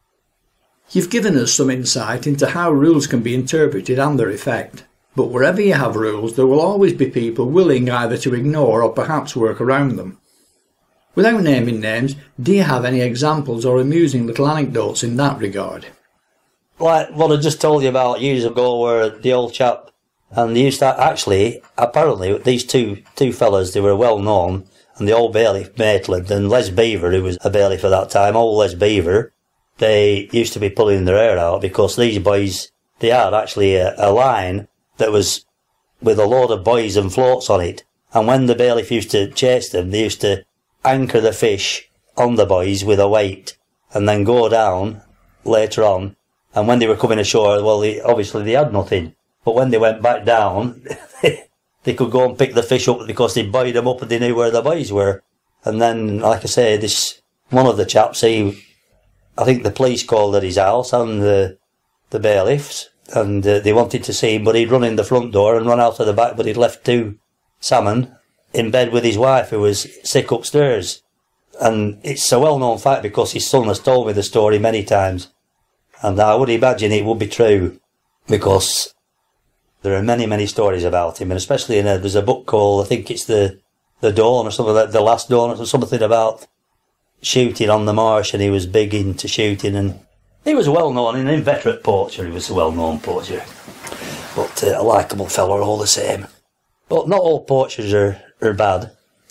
You've given us some insight into how rules can be interpreted and their effect, but wherever you have rules there will always be people willing either to ignore or perhaps work around them. Without naming names, do you have any examples or amusing little anecdotes in that regard? Like what I just told you about years ago, where the old chap, and they used to actually, apparently, these two fellas, they were well known, and the old bailiff Maitland and Les Beaver, who was a bailiff at that time, old Les Beaver, they used to be pulling their hair out, because these boys, they had actually a line that was with a load of buoys and floats on it, and when the bailiff used to chase them, they used to anchor the fish on the buoys with a weight, and then go down later on, and when they were coming ashore, well, obviously they had nothing, but when they went back down, they could go and pick the fish up because they buoyed them up and they knew where the buoys were. And then, like I say, one of the chaps, I think the police called at his house, and the bailiffs, and they wanted to see him, but he'd run in the front door and run out of the back, but he'd left 2 salmon in bed with his wife, who was sick upstairs. And it's a well-known fact because his son has told me the story many times, and I would imagine it would be true, because there are many, many stories about him, and especially there's a book called, I think it's the Dawn or something like The Last Dawn, or something about shooting on the marsh, and he was big into shooting, and he was well known, an inveterate poacher. He was a well-known poacher, but a likeable fellow all the same. But not all poachers are bad.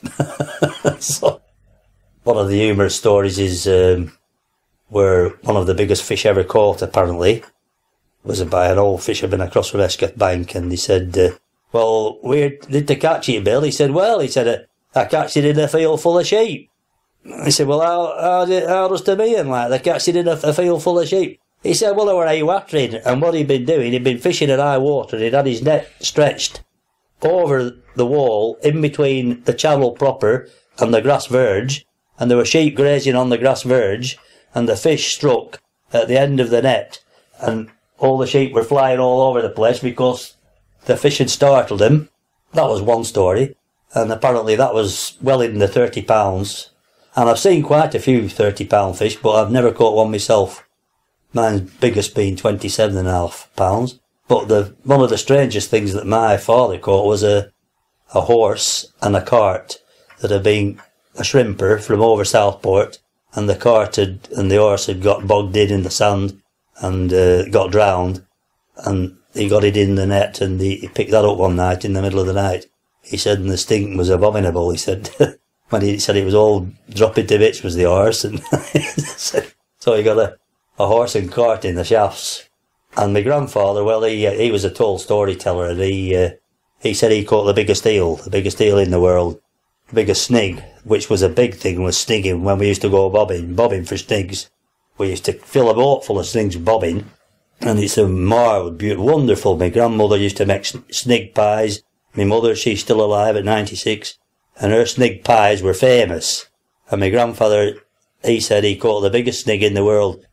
So, one of the humorous stories is where one of the biggest fish ever caught, apparently, was by an old fisherman across from Escath Bank, and he said, well, where did they catch you, Bill? He said, I catched it in a field full of sheep. He said, well, how does to me, and like, they catched it in a field full of sheep? He said, well, they were watering, and what he'd been doing, he'd been fishing at high water, and he'd had his net stretched over the wall, in between the channel proper and the grass verge, and there were sheep grazing on the grass verge, and the fish struck at the end of the net, and all the sheep were flying all over the place because the fish had startled them. That was one story, and apparently that was well in the 30 pounds. And I've seen quite a few 30-pound fish, but I've never caught one myself. Mine's biggest being 27.5 pounds. But one of the strangest things that my father caught was a horse and a cart that had been a shrimper from over Southport, and the cart and the horse had got bogged in the sand and got drowned, and he got it in the net, and he picked that up one night in the middle of the night. He said, and the stink was abominable. He said, when he said it was all dropping to bits was the horse, and so he got a horse and cart in the shafts. And my grandfather, well, he was a tall storyteller, and he said he caught the biggest eel in the world, the biggest snig, which was a big thing, was snigging when we used to go bobbing for snigs. We used to fill a boat full of snigs bobbing, and it's a mild, beautiful, wonderful. My grandmother used to make snig pies. My mother, she's still alive at 96, and her snig pies were famous. And my grandfather, he said he caught the biggest snig in the world.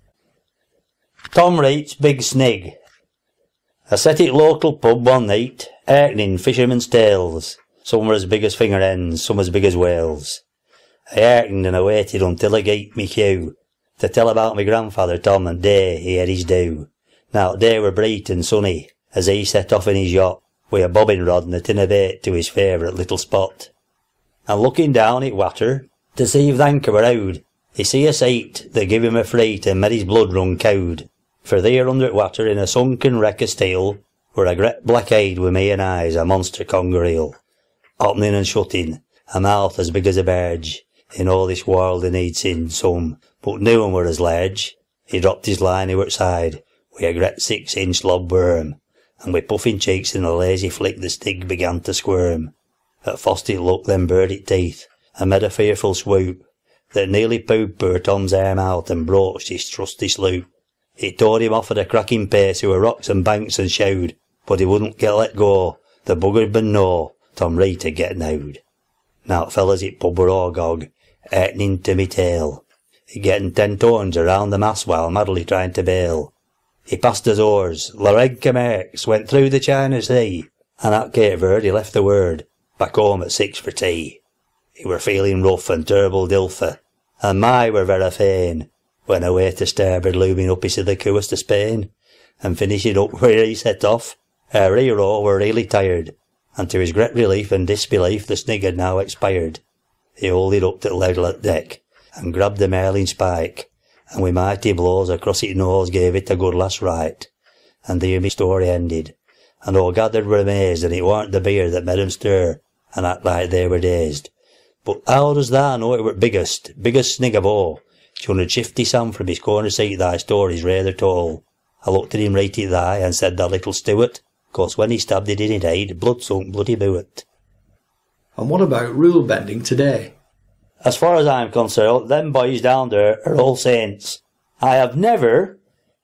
Tom Reed's Big Snig. I set it local pub one night, hearkening fishermen's tales. Some were as big as finger ends, some as big as whales. I hearkened and I waited until I got me cue to tell about my grandfather Tom, and day he had his due. Now day were bright and sunny as he set off in his yacht with a bobbing rod and a tin of bait to his favourite little spot. And looking down at water to see if the anchor were out, he see a sight that give him a fright and made his blood run cowed. For there under the water in a sunken wreck of steel were a great black-eyed with me and eyes, a monster conger eel, opening and shutting, a mouth as big as a barge. In all this world and he'd seen some, but no one were as large. He dropped his line over side with a great 6-inch lob worm, and with puffing cheeks and a lazy flick the stig began to squirm. At first it looked, then bared its teeth, and made a fearful swoop, that nearly pooed poor Tom's arm out and broached his trusty sloop. It tore him off at a cracking pace over rocks and banks and showed, but he wouldn't get let go. The bugger'd been no Tom Reed to get nowed. Now it fellas it pub were agog, hearkening to me tale. He getting 10 turns around the mast while madly trying to bail. He passed his oars, Loreg Camerks, went through the China Sea, and at Cape Verde he left the word, back home at 6 for tea. He were feeling rough and terrible dilfer, and my were very fain, when away to starboard looming up to the coast of Spain, and finishing up where he set off, our hero were really tired, and to his great relief and disbelief the snig had now expired. He holded up to the level at deck, and grabbed the marline spike, and with mighty blows across its nose gave it a good last right. And there my story ended, and all gathered were amazed, and it warn't the beer that made 'em stir, and act like they were dazed. But how does thou know it were biggest snig of all? 250 Sam from his corner seat, thy story's rather tall. I looked at him right i' the eye, and said, thou little Stewart, 'cause when he stabbed it in his head, blood sunk bloody buet. And what about rule bending today? As far as I'm concerned, them boys down there are all saints. I have never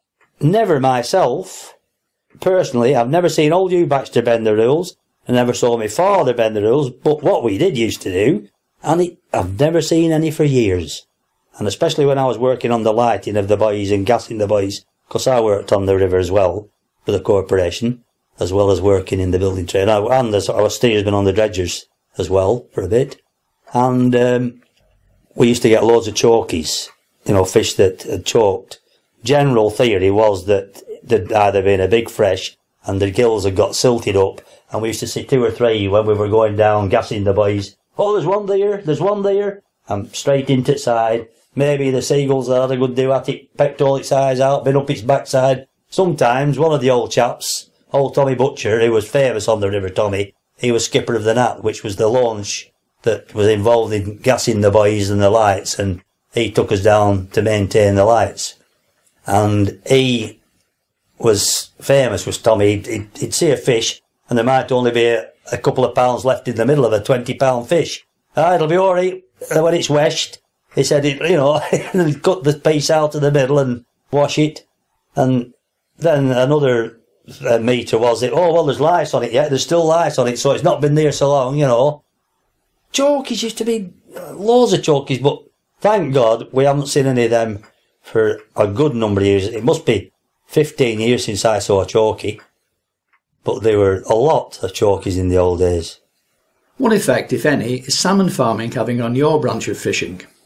myself, personally, I've never seen old Hugh Baxter bend the rules, and never saw my father bend the rules, but what we did used to do, and I've never seen any for years. And especially when I was working on the lighting of the boys and gassing the boys, 'cause I worked on the river as well, for the corporation, as well as working in the building trade, and I was steersman on the dredgers as well, for a bit. And we used to get loads of chokies, fish that had choked. General theory was that there'd either been a big fresh, and the gills had got silted up, and we used to see 2 or 3 when we were going down, gassing the boys. Oh, there's one there, and straight into its side. Maybe the seagulls had a good do at it, pecked all its eyes out, been up its backside. Sometimes one of the old chaps, old Tommy Butcher, who was famous on the River Tommy, he was skipper of the Nat, which was the launch that was involved in gassing the boys and the lights, and he took us down to maintain the lights. And he was famous, was Tommy. He'd see a fish, and there might only be a couple of pounds left in the middle of a 20-pound fish. It'll be all right when it's washed. He said, and cut the piece out of the middle and wash it. And then another meter was it, oh, well, there's lice on it yet. There's still lice on it, so it's not been there so long, Chokies used to be loads of chokies, but thank God we haven't seen any of them for a good number of years. It must be 15 years since I saw a choky. But there were a lot of chokies in the old days. What effect, if any, is salmon farming having on your branch of fishing?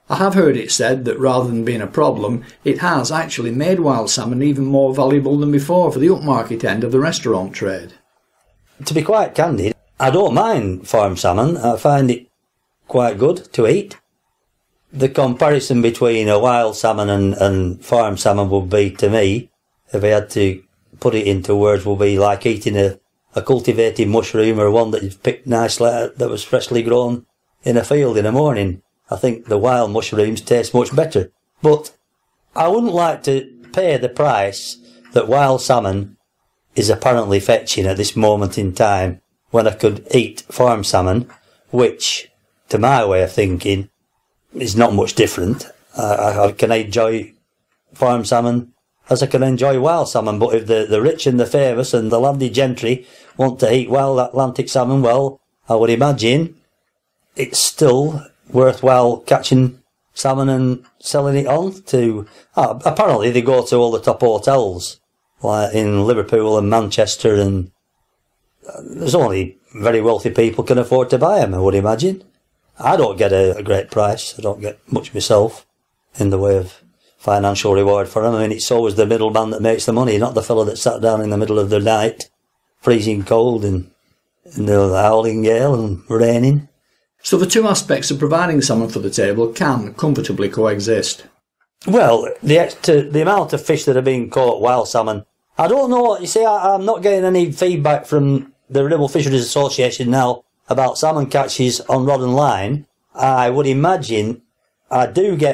I have heard it said that rather than being a problem, it has actually made wild salmon even more valuable than before for the upmarket end of the restaurant trade. To be quite candid, I don't mind farm salmon. I find it quite good to eat. The comparison between a wild salmon and farm salmon would be, to me, if I had to put it into words, would be like eating a cultivated mushroom or one that you've picked nicely that was freshly grown in a field in the morning. I think the wild mushrooms taste much better. But I wouldn't like to pay the price that wild salmon is apparently fetching at this moment in time when I could eat farm salmon, which, to my way of thinking, is not much different. I can enjoy farm salmon as I can enjoy wild salmon, but if the rich and the famous and the landed gentry want to eat wild Atlantic salmon, well, I would imagine it's still worthwhile catching salmon and selling it on to... apparently they go to all the top hotels, like in Liverpool and Manchester, and there's only very wealthy people can afford to buy them, I would imagine. I don't get a great price. I don't get much myself in the way of financial reward for them. I mean, it's always the middleman that makes the money, not the fellow that sat down in the middle of the night, freezing cold and the howling gale and raining. So the two aspects of providing salmon for the table can comfortably coexist. Well, the amount of fish that are being caught, wild salmon, I don't know. You see, I'm not getting any feedback from the Ribble Fisheries Association now about salmon catches on rod and line. I would imagine I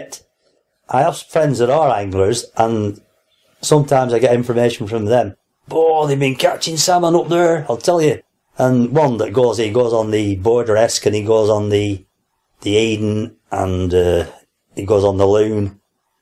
have friends that are anglers, and sometimes I get information from them. Oh, they've been catching salmon up there, I'll tell you. And one that he goes on the Border-esque, and he goes on the Eden, and he goes on the Loon.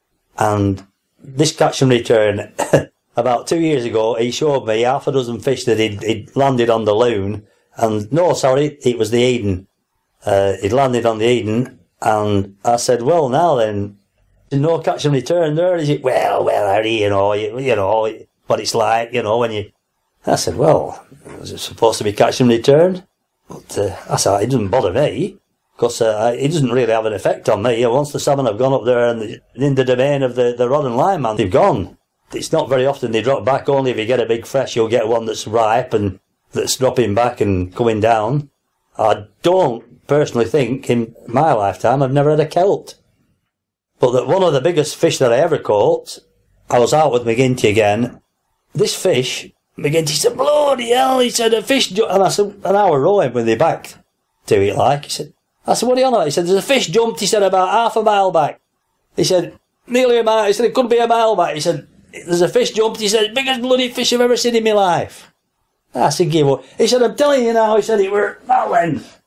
And this catch and return, about 2 years ago, he showed me half a dozen fish that he'd landed on the Loon. And no, sorry, it was the Eden. He'd landed on the Eden, and I said, well, now then, there's no catch and return there, is it? Well, Harry, you know what it's like, when you... I said, well, was it supposed to be catch and return? But I said, it doesn't bother me, because it doesn't really have an effect on me. Once the salmon have gone up there and in the domain of the rod and line man, they've gone. It's not very often they drop back. Only if you get a big fresh, you'll get one that's ripe and that's dropping back and coming down. I don't personally think in my lifetime I've never had a kelt. But that one of the biggest fish that I ever caught, I was out with McGinty again. This fish, McGinty said, bloody hell, he said, a fish and I said, an hour rowing when they back to it like. I said, what are you on about? He said, there's a fish jumped, he said, about half a mile back. He said, nearly a mile. He said, it could be a mile back. He said, there's a fish jumped, he said, biggest bloody fish I've ever seen in my life. I said, give over. He said, I'm telling you now, he said, it were that length.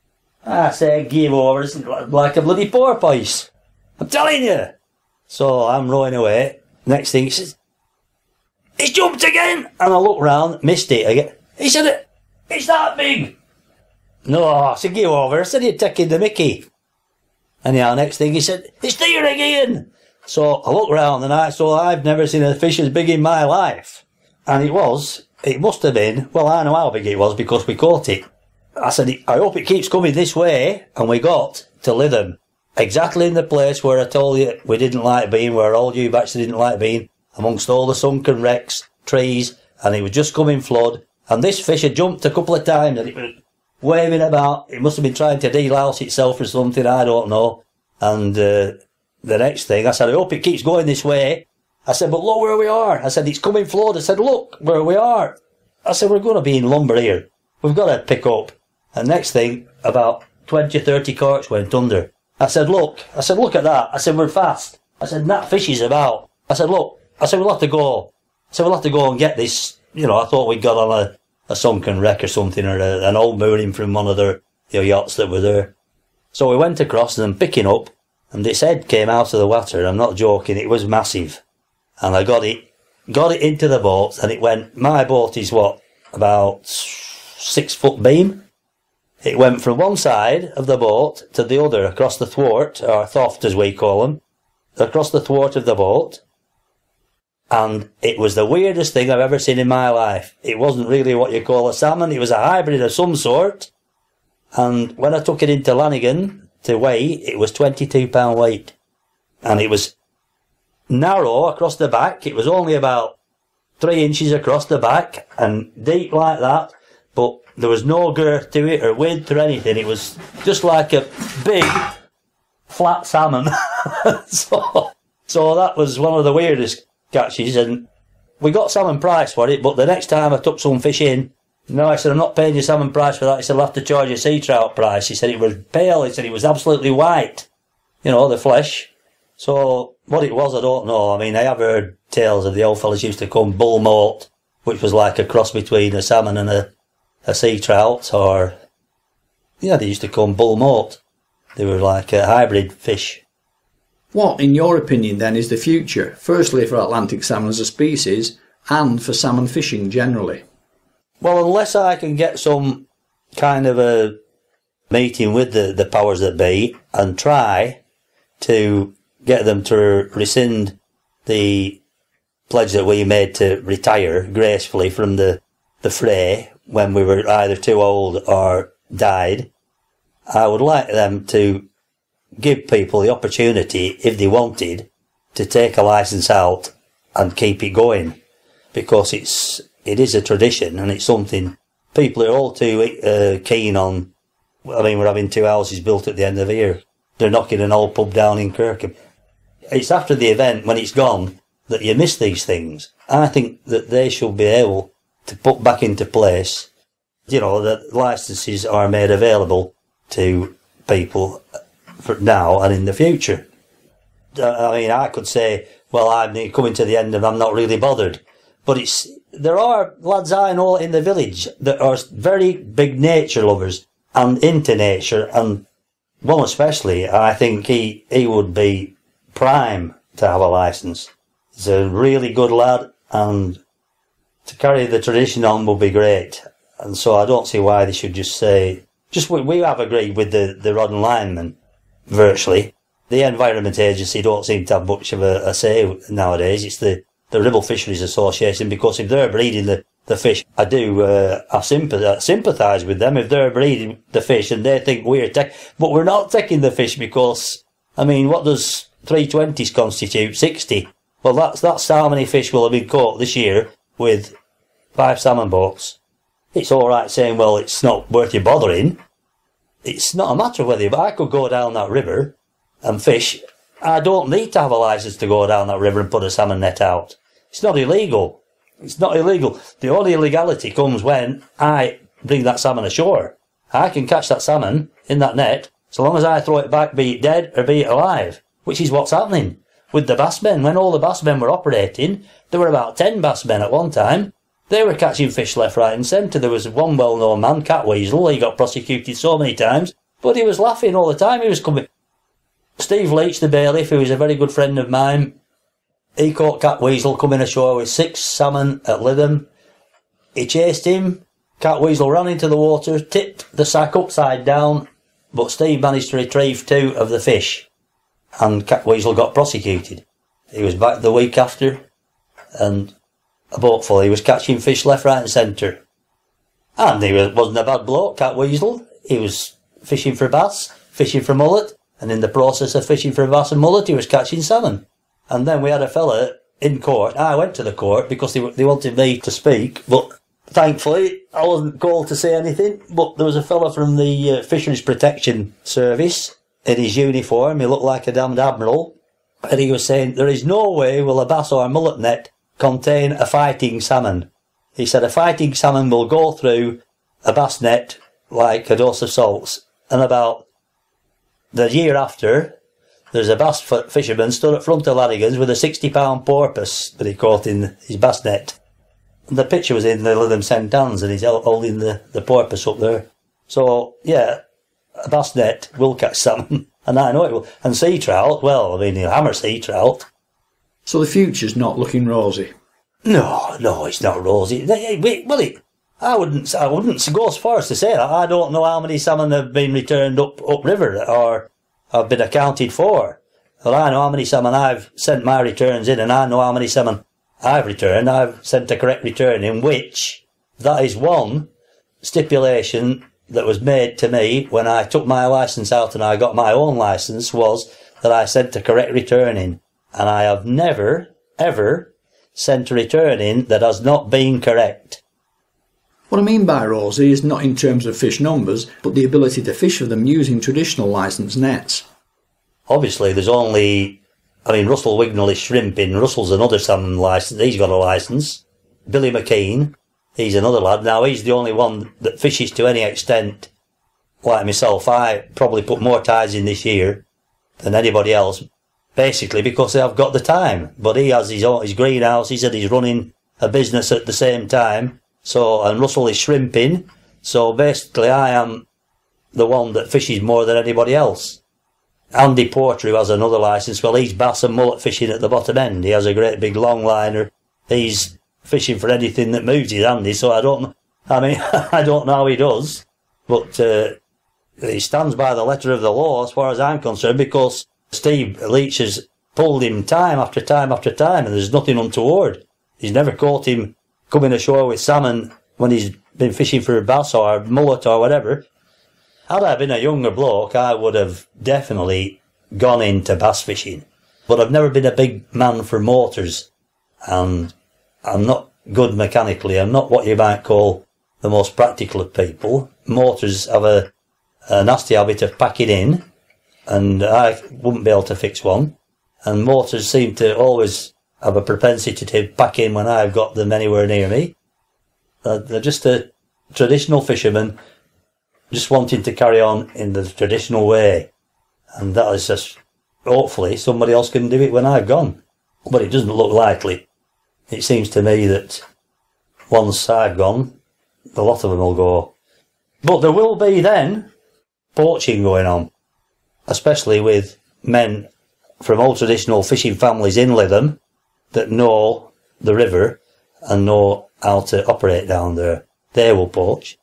I said, give over, it's like a bloody porpoise. I'm telling you. So I'm rowing away. Next thing, he says, he's jumped again. And I look round, missed it again. He said, it's that big. No, I said, give over. I said, you're taking the mickey. Anyhow, next thing, he said, it's there again. So I look round and I've never seen a fish as big in my life. And it must have been, well, I know how big it was because we caught it. I said, I hope it keeps coming this way. And we got to Lytham, exactly in the place where I told you we didn't like being, where all you actually didn't like being, amongst all the sunken wrecks, trees, and it was just coming flood. And this fish had jumped a couple of times and it was waving about. It must have been trying to delouse itself or something, I don't know. And the next thing, I said, I hope it keeps going this way. I said, but look where we are. I said, it's coming flood. I said, look where we are. I said, we're going to be in lumber here. We've got to pick up. And next thing, about 20 or 30 corks went under. I said, look at that. I said, we're fast. I said, that fish is about. I said, look. I said, we'll have to go. I said, we'll have to go and get this. I thought we'd got on a sunken wreck or something, or an old mooring from one of the yachts that were there. So we went across and picking up, and its head came out of the water. I'm not joking, it was massive. And I got it into the boat, and it went, my boat is about 6 foot beam. It went from one side of the boat to the other, across the thwart, or thoft as we call them, across the thwart of the boat. And it was the weirdest thing I've ever seen in my life. It wasn't really what you call a salmon, it was a hybrid of some sort. And when I took it into Lanigan to weight, it was £22 weight. And it was narrow across the back. It was only about 3 inches across the back and deep like that, but there was no girth to it or width or anything. It was just like a big flat salmon. So that was one of the weirdest catches, and we got salmon price for it, but the next time I took some fish in, no, I said, I'm not paying you salmon price for that. He said, I'll have to charge you sea trout price. He said it was pale. He said it was absolutely white, you know, the flesh. So what it was, I don't know. I mean, I have heard tales of the old fellas used to come bull moat, which was like a cross between a salmon and a sea trout, or, yeah, they used to come bull moat. They were like a hybrid fish. What, in your opinion, then, is the future, firstly for Atlantic salmon as a species, and for salmon fishing generally? Well, unless I can get some kind of a meeting with the powers that be and try to get them to rescind the pledge that we made to retire gracefully from the fray when we were either too old or died, I would like them to give people the opportunity, if they wanted, to take a licence out and keep it going, because it is a tradition and it's something people are all too keen on. I mean, we're having 2 houses built at the end of the year. They're knocking an old pub down in Kirkham. It's after the event, when it's gone, that you miss these things. I think that they should be able to put back into place, you know, that licences are made available to people for now and in the future. I mean, I could say, well, I'm coming to the end and I'm not really bothered. But there are lads I know in the village that are very big nature lovers and into nature, and one especially, I think he would be prime to have a licence. He's a really good lad, and to carry the tradition on would be great. And so I don't see why they should just say, we have agreed with the rod and linemen, virtually. The Environment Agency don't seem to have much of a say nowadays. It's the Ribble Fisheries Association, because if they're breeding the fish, I sympathise with them if they're breeding the fish and they think but we're not taking the fish, because, I mean, what does 320s constitute? 60. Well, that's how many fish will have been caught this year with 5 salmon boats. It's alright saying, well, it's not worth you bothering. It's not a matter of whether I could go down that river and fish. I don't need to have a licence to go down that river and put a salmon net out. It's not illegal. It's not illegal. The only illegality comes when I bring that salmon ashore. I can catch that salmon in that net so long as I throw it back, be it dead or be it alive, which is what's happening with the bassmen. When all the bassmen were operating, there were about 10 bassmen at one time. They were catching fish left, right and centre. There was one well-known man, Cat Weasel. He got prosecuted so many times, but he was laughing all the time. He was coming. Steve Leach, the bailiff, who was a very good friend of mine, he caught Cat Weasel coming ashore with 6 salmon at Lytham. He chased him. Cat Weasel ran into the water, tipped the sack upside down, but Steve managed to retrieve 2 of the fish, and Cat Weasel got prosecuted. He was back the week after, and a boatful, he was catching fish left, right and centre. And he wasn't a bad bloke, Cat Weasel. He was fishing for bass, fishing for mullet, and in the process of fishing for bass and mullet, he was catching salmon. And then we had a fella in court. I went to the court because they wanted me to speak, but thankfully I wasn't called to say anything. But there was a fella from the Fisheries Protection Service in his uniform. He looked like a damned admiral. And he was saying, there is no way will a bass or a mullet net contain a fighting salmon. He said a fighting salmon will go through a bass net like a dose of salts. And about the year after, there's a bass fisherman stood at front of Ladigan's with a 60-pound porpoise that he caught in his bass net. And the picture was in the Lytham St Anne's, and he's holding the porpoise up there. So, yeah, a bass net will catch salmon, and I know it will. And sea trout, well, I mean, he'll hammer sea trout. So the future's not looking rosy? No, it's not rosy. I wouldn't go as far as to say that. I don't know how many salmon have been returned upriver or have been accounted for. Well, I know how many salmon I've sent my returns in, and I know how many salmon I've returned. I've sent a correct return in, which that is one stipulation that was made to me when I took my licence out and I got my own licence was that I sent a correct return in. And I have never, ever sent a return in that has not been correct. What I mean by rosy is not in terms of fish numbers, but the ability to fish for them using traditional licensed nets. Obviously, there's only, Russell Wignall is shrimping. Russell's another salmon licence. He's got a licence. Billy McKean, he's another lad. Now, he's the only one that fishes to any extent. Like myself, I probably put more tides in this year than anybody else, basically because I've got the time. But he has his greenhouse. He said he's running a business at the same time. So, and Russell is shrimping. So basically, I am the one that fishes more than anybody else. Andy Porter, who has another licence, well, he's bass and mullet fishing at the bottom end. He has a great big long liner. He's fishing for anything that moves his Andy, so I don't know how he does. But he stands by the letter of the law as far as I'm concerned, because Steve Leach has pulled him time after time after time, and there's nothing untoward. He's never caught him coming ashore with salmon when he's been fishing for a bass or a mullet or whatever. Had I been a younger bloke, I would have definitely gone into bass fishing. But I've never been a big man for motors, and I'm not good mechanically. I'm not what you might call the most practical of people. Motors have a nasty habit of packing in, and I wouldn't be able to fix one. And motors seem to always have a propensity to pack in when I've got them anywhere near me. They're just a traditional fisherman, just wanting to carry on in the traditional way. And that is just, hopefully somebody else can do it when I've gone. But it doesn't look likely. It seems to me that once I've gone, a lot of them will go. But there will be then poaching going on, especially with men from old traditional fishing families in Lytham that know the river and know how to operate down there. They will poach.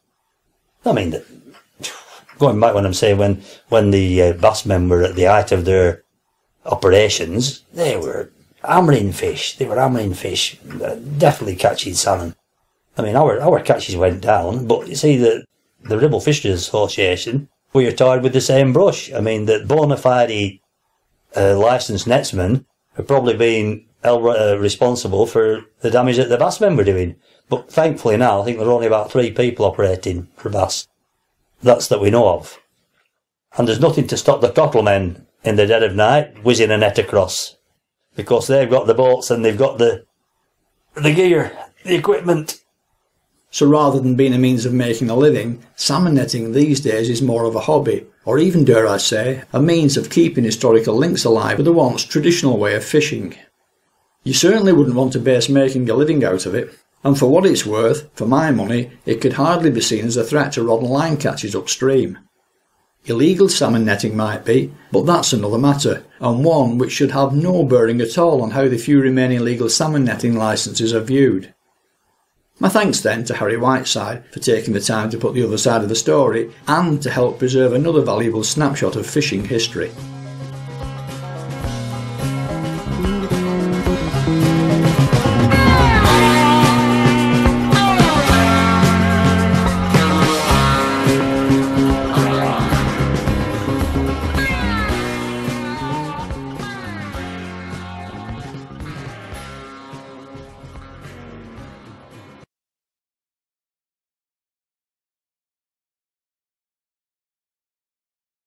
Going back when I'm saying when the bassmen were at the height of their operations, they were hammering fish. Definitely catching salmon. Our catches went down, but you see the Ribble Fisheries Association, we are tied with the same brush. The bona fide licensed netsmen have probably been responsible for the damage that the bassmen were doing. But thankfully now, I think there are only about 3 people operating for bass. That's that we know of. And there's nothing to stop the cocklemen in the dead of night whizzing a net across, because they've got the boats and they've got the gear, the equipment. So rather than being a means of making a living, salmon netting these days is more of a hobby, or even, dare I say, a means of keeping historical links alive with the once traditional way of fishing. You certainly wouldn't want to base making a living out of it, and for what it's worth, for my money, it could hardly be seen as a threat to rod and line catches upstream. Illegal salmon netting might be, but that's another matter, and one which should have no bearing at all on how the few remaining legal salmon netting licences are viewed. My thanks then to Harry Whiteside for taking the time to put the other side of the story and to help preserve another valuable snapshot of fishing history.